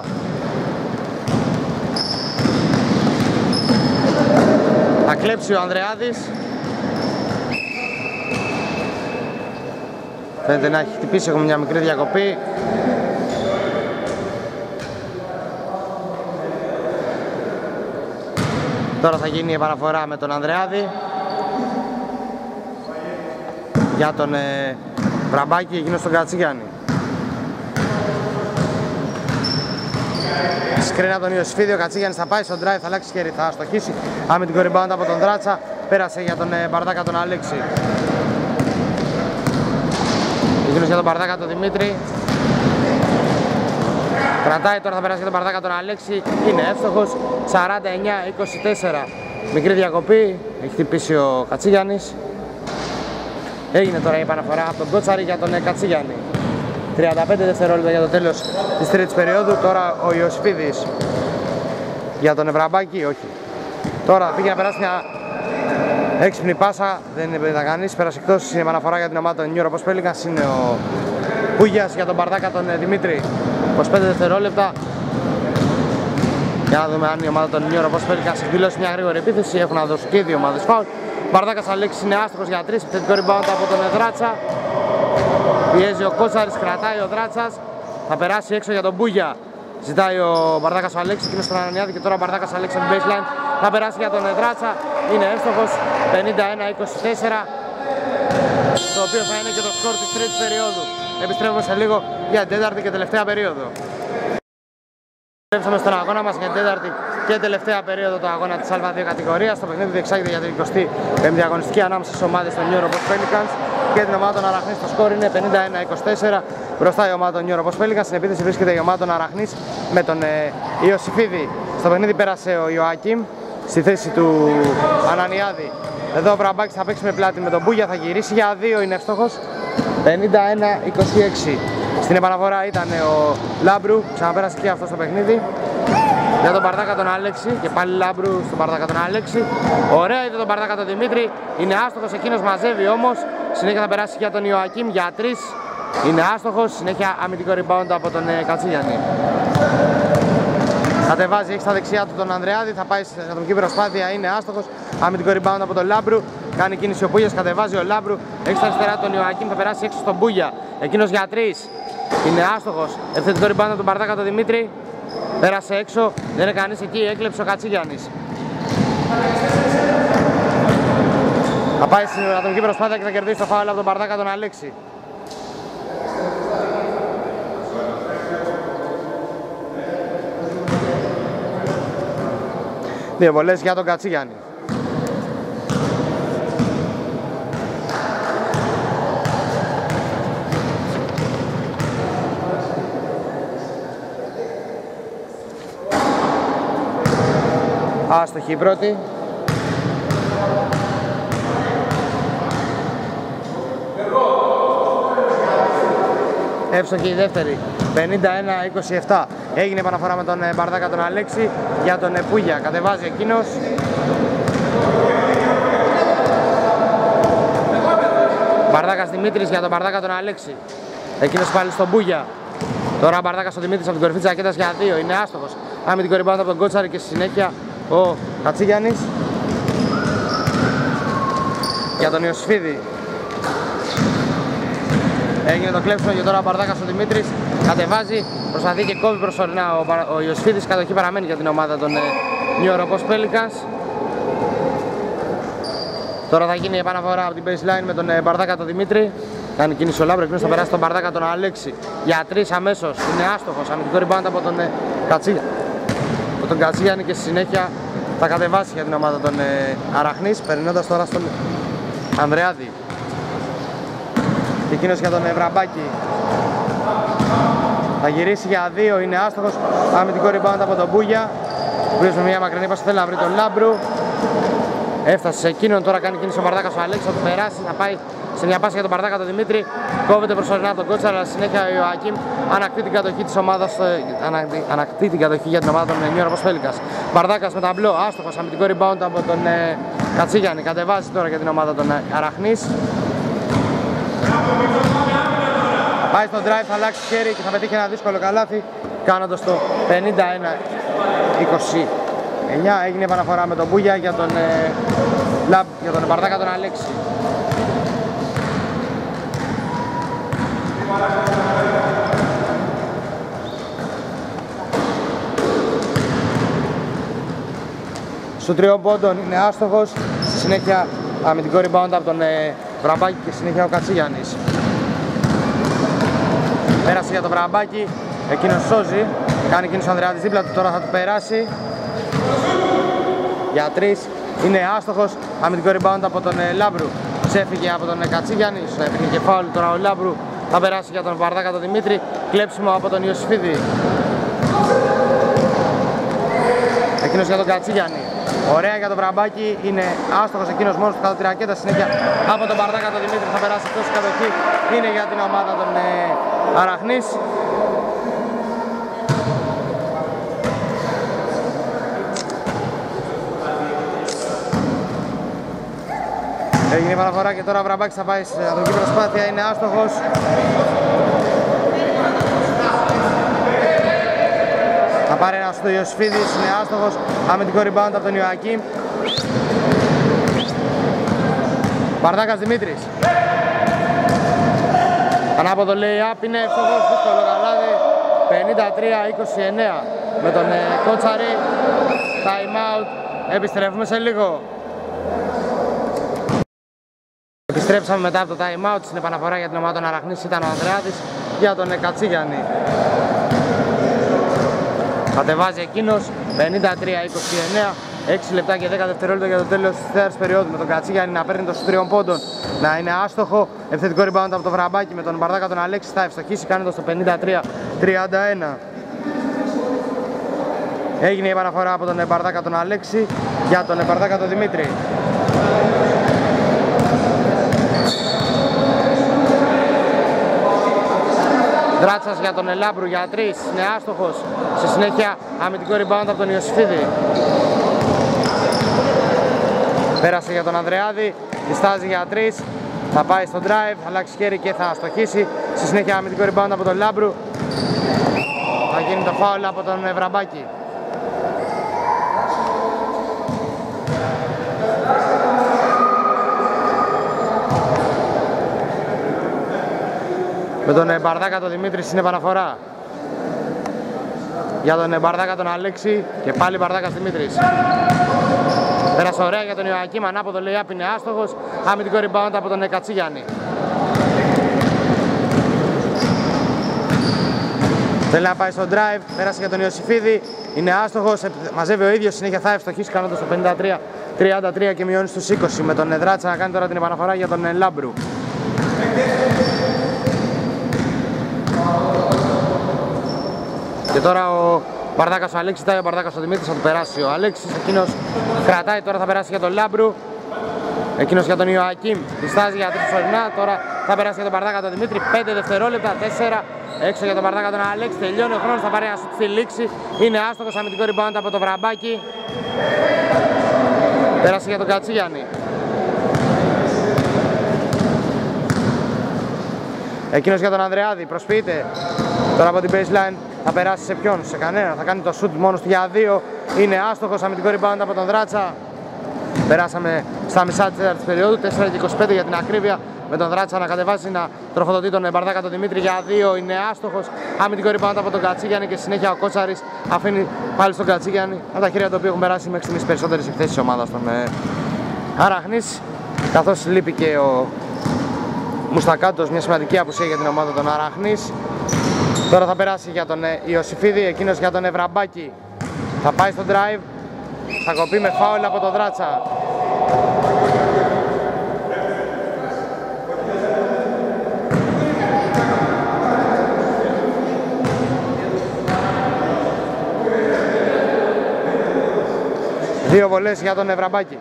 S1: Θα κλέψει ο Ανδρεάδης. Φαίνεται να έχει χτυπήσει, έχουμε μια μικρή διακοπή. Τώρα θα γίνει η επαναφορά με τον Ανδρεάδη για τον ε, Βραμπάκη, εκείνος τον Κατσίγιαννη. Σκρίνα τον Ιωσήφιδη, ο Κατσίγιαννης θα πάει στο drive, θα αλλάξει χέρι, θα αστοχίσει. Αμυντικό rebound από τον Δράτσα, πέρασε για τον ε, Μπαρδάκα τον Αλέξη. Εκείνος για τον Μπαρδάκα τον Δημήτρη. Κρατάει, τώρα θα περάσει για τον Μπαρδάκα τον Αλέξη. Είναι εύστοχος, σαράντα εννιά είκοσι τέσσερα. Μικρή διακοπή, έχει χτυπήσει ο Κατσίγιαννης. Έγινε τώρα η επαναφορά από τον Κότσαρη για τον Κατσίγιαννη. τριάντα πέντε δευτερόλεπτα για το τέλος της τρίτης περίοδου. Τώρα ο Ιωσήφιδης για τον Βραμπάκη, όχι. Τώρα πήγε να περάσει μια έξυπνη πάσα, δεν είναι κανείς, πέρασε εκτός. Είναι επαναφορά για την ομάδα των New York Pelicans. Είναι ο Πούγιας για τον Μπαρδάκα τον Δημήτρη. είκοσι πέντε δευτερόλεπτα. Για να δούμε αν η ομάδα των New York Pelicans εκδηλώσει μια γρήγορη επίθεση. Έχουν να δώσουν και οι δύο ομάδες φάουλ. Μπαρδάκας Αλέξης είναι άστοχος για τρεις. Επιθετικό rebound από τον Δράτσα. Πιέζει ο Κότσαρης, κρατάει ο Δράτσας. Θα περάσει έξω για τον Μπούγια. Ζητάει ο Μπαρδάκας ο Αλέξης, εκείνος στον Ανανιάδη και τώρα ο Μπαρδάκας Αλέξης από την baseline. Θα περάσει για τον Δράτσα. Είναι εύστοχος. πενήντα ένα είκοσι τέσσερα. Το οποίο θα είναι και το σκορ της τρίτης περίοδου. Επιστρέφουμε σε λίγο για την τέταρτη και τελευταία περίοδο. Επιστρέψαμε στον αγώνα μας για την τέταρτη και τελευταία περίοδο του αγώνα της Α δύο κατηγορίας. Το παιχνίδι διεξάγεται για την εικοστή πέμπτη αγωνιστική ανάμεσα στις ομάδες των New York Pelicans και την ομάδα των Αραχνής. Το σκορ είναι πενήντα ένα είκοσι τέσσερα. Μπροστά η ομάδα των New York Pelicans. Στην επίθεση βρίσκεται η ομάδα των Αραχνής με τον ε, Ιωσήφιδη. Στο παιχνίδι πέρασε ο Ιωάκιμ στη θέση του Ανανιάδη. Εδώ ο Βραμπάκης θα παίξει με πλάτη με τον Μπούγια, θα γυρίσει για δύο, είναι εύστοχος. πενήντα ένα είκοσι έξι. Στην επαναφορά ήταν ο Λάμπρου, ξαναπέρασε και αυτό στο παιχνίδι. Για τον Μπαρδάκα τον Αλέξη και πάλι Λάμπρου στον Μπαρδάκα τον Αλέξη. Ωραία είδε τον Μπαρδάκα τον Δημήτρη. Είναι άστοχος, εκείνος μαζεύει όμως. Συνέχεια θα περάσει για τον Ιωακίμ για τρεις. Είναι άστοχος, συνέχεια αμυντικό rebound από τον ε, Κατσίγιαννη. Κατεβάζει, έχει στα δεξιά του τον Ανδρεάδη, θα πάει στην ατομική προσπάθεια, είναι άστοχος. Αμυντικό rebound από τον Λάμπρου. Κάνει κίνηση ο Μπούγιας, κατεβάζει ο Λάμπρου. Έχει στα αριστερά τον Ιωακίμ, θα περάσει έξω στον Μπούγια. Εκείνος για τρεις. Είναι άστοχος. Ευθετικό rebound από τον Μπαρδάκα τον Δημήτρη. Πέρασε έξω, δεν είναι κανείς εκεί, έκλεψε ο Κατσίγιαννης. Θα πάει στην ατομική προσπάθεια και θα κερδίσει το φάουλ από τον Μπαρδάκα τον Αλέξη. Δύο βολές για τον Κατσίγιαννη. Άστοχη η πρώτη. Εύστοχη η δεύτερη. πενήντα ένα είκοσι επτά. Έγινε επαναφορά με τον Μπαρδάκα τον Αλέξη για τον Πούγια. Κατεβάζει εκείνος. Μπαρδάκας Δημήτρης για τον Μπαρδάκα τον Αλέξη. Εκείνος πάλι στον Πούγια. Τώρα Μπαρδάκας ο Δημήτρης από την κορυφή της ρακέτας για δύο. Είναι άστοχος. Άμε την κορυμπάντα από τον Κότσαρη και στη συνέχεια ο Κατσίγιαννης για τον Ιωσήφιδη. Έγινε το κλέψιμο και τώρα ο Μπαρδάκας ο Δημήτρης κατεβάζει, προσπαθεί και κόβει προσωρινά. Ο, ο Ιωσήφιδης κατοχή παραμένει για την ομάδα των New Europos Pelicans. Τώρα θα γίνει η επαναφορά από την baseline με τον Μπαρδάκα τον Δημήτρη. Κάνει κίνηση ο Λάμπρο, εκείνος θα περάσει τον Μπαρδάκα τον Αλέξη για τρεις αμέσως. Είναι άστοχος, αμυντικό rebound από τον Κατσίγιαννη. Από τον Κατσίγιαννη και στη συνέχεια θα κατεβάσει για την ομάδα των Αραχνής, περνώντας τώρα στον Ανδρεάδη. Και εκείνος για τον Βραμπάκη. Θα γυρίσει για δύο, είναι άστοχος. Αμυντικό rebound από τον Μπούγια. Ο οποίος με μια μακρινή πάση θέλει να βρει τον Λάμπρου. Έφτασε σε εκείνον, τώρα κάνει κίνηση ο Μπαρδάκας ο Αλέξης, θα του περάσει, θα πάει σε μια πάση για τον Μπαρδάκα τον Δημήτρη. Κόβεται προσωρινά τον Κότσαρα, αλλά συνέχεια ο Ιωακίμ ανακτεί την κατοχή της ομάδας, ανακτεί, ανακτεί την κατοχή για την ομάδα των New Europos Pelicans. Μπαρδάκας με ταμπλό, άστοχος, αμυντικό rebound από τον ε, Κατσίγιαννη. Κατεβάζει τώρα για την ομάδα των ε, Αραχνής. Θα πάει στο drive, θα αλλάξει χέρι και θα πετύχει ένα δύσκολο καλάθι, κάνοντας το πενήντα ένα είκοσι εννιά. Έγινε επαναφορά με τον Μπούγια για τον, ε, Λαμπ, για τον Μπαρδάκα τον Αλέξη. Στο τριών πόντων είναι άστοχος, στη συνέχεια αμυντικό rebound από τον ε, Βραμπάκη και συνέχεια ο Κατσίγιαννης. Πέρασε για τον Βραμπάκη, εκείνος σώζει, κάνει κίνηση ο Ανδρεάδης δίπλα του, τώρα θα του περάσει για τρεις, είναι άστοχος, αμυντικό rebound από τον ε, Λάμπρου. Ξέφυγε από τον ε, Κατσίγιαννη, έφυγε και φάουλ, τώρα ο Λάμπρου θα περάσει για τον Μπαρδάκα τον Δημήτρη, κλέψιμο από τον Ιωσήφιδη. Εκείνος για τον Κατσίγιαννη. Ωραία για τον Βραμπάκη, είναι άστοχος εκείνος μόνος του κάτω τη ρακέτα, συνέχεια από τον Μπαρδάκα τον Δημήτρη θα περάσει εκτός κατοχή, είναι για την ομάδα των ε, Αραχνής. Έγινε η παραφορά και τώρα ο Βραμπάκης θα πάει σε ατομική προσπάθεια, είναι άστοχος. Θα πάρει ένα στο Ιωσήφιδης, είναι άστοχος, αμυντικό rebound από τον Ιωακίμ. Μπαρδάκας Δημήτρης. Ανάποδο lay-up, είναι εύστοχος, δύσκολο καλάδι, πενήντα τρία είκοσι εννέα με τον ε, Κότσαρη. Time out, επιστρέφουμε σε λίγο. Επιστρέψαμε μετά από το time out, στην επαναφορά για την ομάδα των Αραχνής ήταν ο Ανδρεάδης για τον ε, Κατσίγιαννη. Κατεβάζει εκείνος, πενήντα τρία είκοσι εννέα, έξι λεπτά και δέκα δευτερόλεπτα για το τέλος της τέταρτης περίοδου, με τον Κατσίγιαννη να παίρνει το στους τριών πόντων, να είναι άστοχο, επιθετικό rebound από το Βραμπάκη με τον Μπαρδάκα τον Αλέξη, θα ευστοχίσει κάνοντας το πενήντα τρία τριάντα ένα. Έγινε η επαναφορά από τον Μπαρδάκα τον Αλέξη για τον Μπαρδάκα τον Δημήτρη. Δράτσας για τον Ελάμπρου για τρεις, είναι άστοχος, στη συνέχεια αμυντικό rebound από τον Ιωσήφιδη. Πέρασε για τον Ανδρεάδη, διστάζει για τρεις, θα πάει στο drive, θα αλλάξει χέρι και θα αστοχίσει, στη συνέχεια αμυντικό rebound από τον Λάμπρου. Θα γίνει το foul από τον Βραμπάκη. Με τον Μπαρδάκα τον Δημήτρη στην επαναφορά για τον Μπαρδάκα τον Αλέξη και πάλι Μπαρδάκας Δημήτρης. Πέρασε ωραία για τον Ιωακήμ, ανάποδο lay-up είναι άστοχος. Αμυντικό rebound από τον Κατσίγιαννη. Θέλει να πάει στο drive, πέρασε για τον Ιωσήφιδη, είναι άστοχος, μαζεύει ο ίδιος, συνέχεια θα ευστοχίσει κάνοντας το πενήντα τρία τριάντα τρία και μειώνει στους είκοσι με τον Δράτσα να κάνει τώρα την επαναφορά για τον Λάμπρου. Και τώρα ο Μπαρδάκας ο Αλέξης, ο Μπαρδάκας ο Δημήτρης, θα του περάσει ο Αλέξης, εκείνος κρατάει, τώρα θα περάσει για τον Λάμπρου. Εκείνος για τον Ιωακήμ, διστάζει για τρεις ορεινά, τώρα θα περάσει για τον Μπαρδάκα τον Δημήτρη, πέντε δευτερόλεπτα, τέσσερα, έξω για τον Μπαρδάκα τον Αλέξη, τελειώνει ο χρόνος, θα πάρει ένα σουτ στη λήξη, είναι άστοχος, αμυντικό rebound από το Βραμπάκι. Πέρασε για τον Κατσίγιαννη. Εκείνος για τον Ανδρεάδη, προσποιείται, τώρα από την baseline θα περάσει σε ποιον, σε κανένα, θα κάνει το shoot μόνος του για δύο, είναι άστοχος, αμυντικό rebound από τον Δράτσα. Περάσαμε στα μισά της τέταρτης περίοδου, τέσσερα και είκοσι πέντε για την ακρίβεια, με τον Δράτσα να κατεβάζει να τροφοδοτεί τον Μπαρδάκα τον Δημήτρη για δύο, είναι άστοχος, αμυντικό rebound από τον Κατσίγιαννη και συνέχεια ο Κότσαρης αφήνει πάλι στον Κατσίγιαννη, από τα χέρια του οποίου έχουν περάσει μέχρι στιγμής περισσότερες εκθέσεις της ομάδας των ε, Αράχνης, καθώς λείπει και ο Μουστακάτος, μια σημαντική απουσία για την ομάδα των Αράχνης. Τώρα θα περάσει για τον ε, Ιωσήφιδη, εκείνος για τον Ευραμπάκη, θα πάει στο drive, θα κοπεί με φάουλ από τον Δράτσα. Δύο βολές για τον Ευραμπάκη.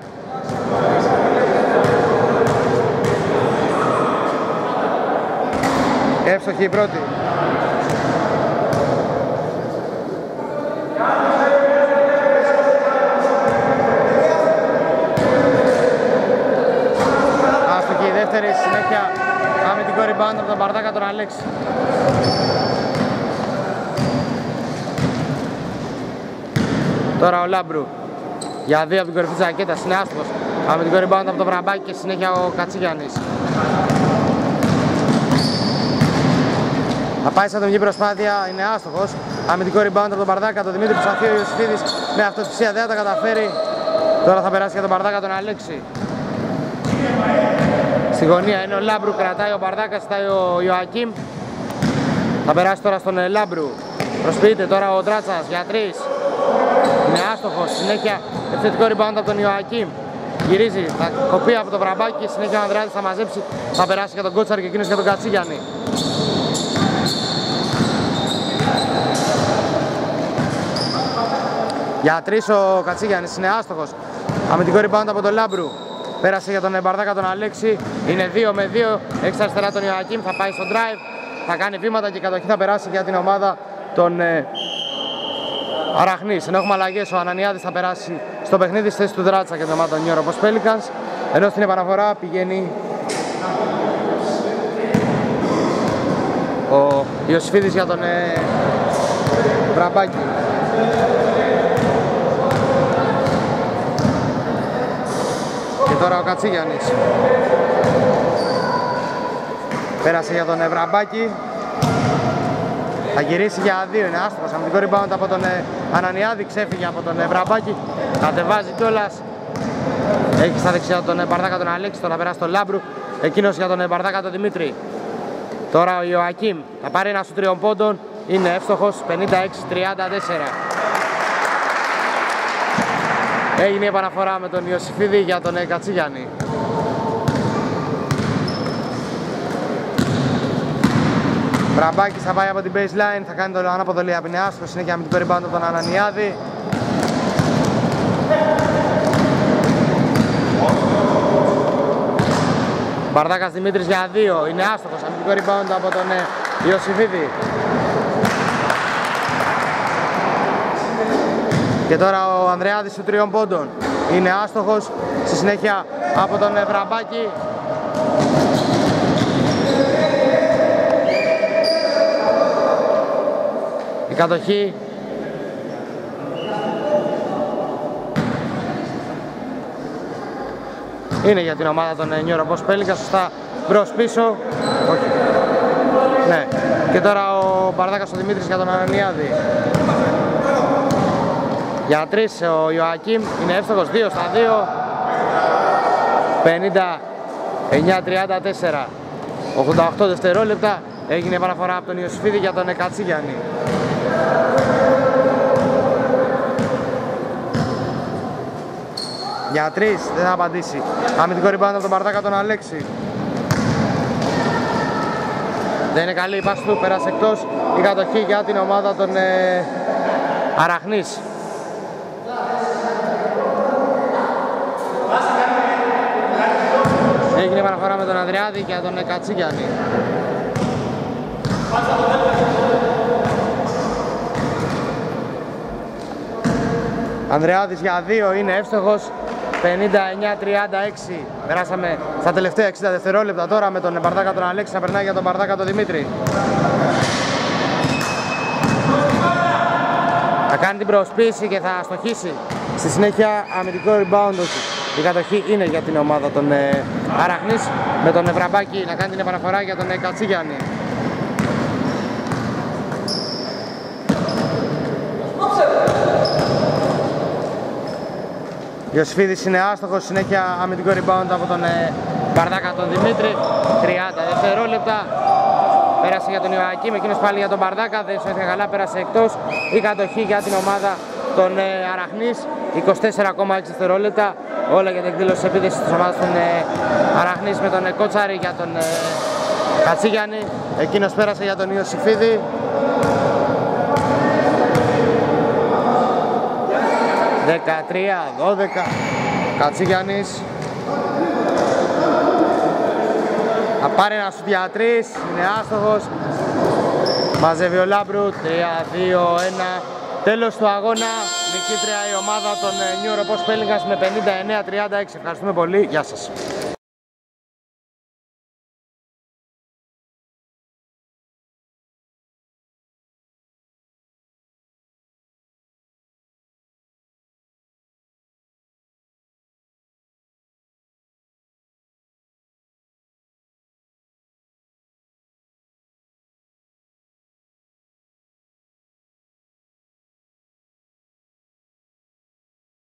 S1: Εύστοχη η πρώτη. Άστοχη η δεύτερη, συνέχεια αμυντικό rebound από τον Μπαρδάκα τον Αλέξη. Τώρα ο Λάμπρου για δύο από την κορυφή της ρακέτας, είναι άστοχος. Αμυντικό rebound από τον Βραμπάκη και συνέχεια ο Κατσίγιαννης. Θα πάει σαν ατομική προσπάθεια, είναι άστοχος. Αμυντικό rebound από τον Μπαρδάκα, τον Δημήτρη Ψαχή, ο Ιωσήφιδης με αυτοκτησία δεν θα τα καταφέρει. Τώρα θα περάσει για τον Μπαρδάκα τον Αλέξη. Στη γωνία είναι ο Λάμπρου, κρατάει ο Μπαρδάκας, ζητάει ο Ιωακήμ. Θα περάσει τώρα στον Λάμπρου. Προσποιείται τώρα ο Δράτσας για τρεις. Είναι άστοχος, συνέχεια ευθετικό rebound από τον Ιωακήμ. Γυρίζει, θα κοπεί από το Βραμπάκι, συνέχεια ο Ανδρεάδης θα μαζέψει, θα περάσει για τον Κότσαρη και εκείνος για τον Κατσίγιαννη. Για τρεις ο Κατσίγιαννης, είναι άστοχος. Αμυντικό rebound από τον Λάμπρου. Πέρασε για τον Μπαρδάκα τον Αλέξη. Είναι δύο με δύο. Έξω αριστερά τον Ιωακήμ. Θα πάει στο drive. Θα κάνει βήματα και η κατοχή θα περάσει για την ομάδα των ε, Αραχνής. Ενώ έχουμε αλλαγές, ο Ανανιάδης θα περάσει στο παιχνίδι στη θέση του Δράτσα και την ομάδα των New York Pelicans. Ενώ στην επαναφορά πηγαίνει ο Ιωσήφιδης για τον ε, Βραμπάκη. Και τώρα ο Κατσίγιαννης. Πέρασε για τον Βραμπάκη. Θα γυρίσει για δύο, είναι άστοχος. Αμυντικό rebound από τον Ανανιάδη, ξέφυγε από τον Βραμπάκη. Κατεβάζει κιόλας. Έχει στα δεξιά τον Μπαρδάκα τον Αλέξη, τώρα περάσει τον Λάμπρου. Εκείνος για τον Μπαρδάκα τον Δημήτρη. Τώρα ο Ιωακήμ θα πάρει ένα σου τριών πόντων. Είναι εύστοχος, πενήντα έξι τριάντα τέσσερα. Έγινε η επαναφορά με τον Ιωσήφιδη για τον Κατσίγιαννη. Βραμπάκης θα πάει από την baseline, θα κάνει το ανάποδο lay-up, είναι άστοχος, συνέχεια αμυντικό rebound από τον Ανανιάδη. Μπαρδάκας Δημήτρης για δύο, είναι άστοχος, αμυντικό rebound από τον Ιωσήφιδη. Και τώρα ο Ανδρεάδης του τριών πόντων, είναι άστοχος, στη συνέχεια από τον Βραμπάκη. Η κατοχή είναι για την ομάδα των New York Pelicans, σωστά μπρος πίσω. Όχι. Ναι. Και τώρα ο Μπαρδάκας ο Δημήτρης για τον Ανανιάδη. Για τρεις ο Ιωακίμ είναι εύστοχος, δύο στα δύο. πενήντα εννιά τριάντα τέσσερα. ογδόντα οκτώ δευτερόλεπτα. Έγινε επαναφορά από τον Ιωσήφιδη για τον Κατσίγιαννη. Για τρεις, δεν θα απαντήσει. Αμυντικό rebound από τον Μπαρδάκα τον Αλέξη. Δεν είναι καλή η πάση του, πέρασε εκτός. Η κατοχή για την ομάδα των ε, Αραχνής. Έγινε επαναφορά με τον Ανδριάδη και τον ε, Κατσίγιαννη. Ανδρεάδης για δύο είναι εύστοχος. πενήντα εννιά τριάντα έξι. Περάσαμε στα τελευταία εξήντα δευτερόλεπτα τώρα με τον Μπαρδάκα τον Αλέξη να περνάει για τον Μπαρδάκα τον Δημήτρη. Θα κάνει την προσποίηση και θα στοχίσει. Στη συνέχεια αμυντικό rebound. Η κατοχή είναι για την ομάδα των ε, Αραχνής με τον Ευραμπάκη να κάνει την επαναφορά για τον ε, Κατσίγιαννη. Ιωσήφιδης είναι άστοχος, συνέχεια αμυντικό rebound από τον ε, Μπαρδάκα τον Δημήτρη. τριάντα δευτερόλεπτα. Πέρασε για τον Ιωακίμ, εκείνος πάλι για τον Μπαρδάκα, δεν σου έφυγε καλά, πέρασε εκτός. Η κατοχή για την ομάδα των ε, Αραχνής, είκοσι τέσσερα κόμμα έξι δευτερόλεπτα. Όλα για την εκδήλωση της επίθεσης της ομάδας των ε, Αραχνής με τον ε, Κότσαρη για τον ε, Κατσίγιαννη. Εκείνος πέρασε για τον Ιωσήφιδη. δεκατρία δώδεκα. Κατσίγιαννης. Θα πάρει ένα σουτ για τρεις, είναι άστοχος. Μαζεύει ο Λάμπρου, τρία δύο ένα. Τέλος του αγώνα, νικήτρια η ομάδα των New Europos Pelicans με πενήντα εννέα τριάντα έξι. Ευχαριστούμε πολύ, γεια σας.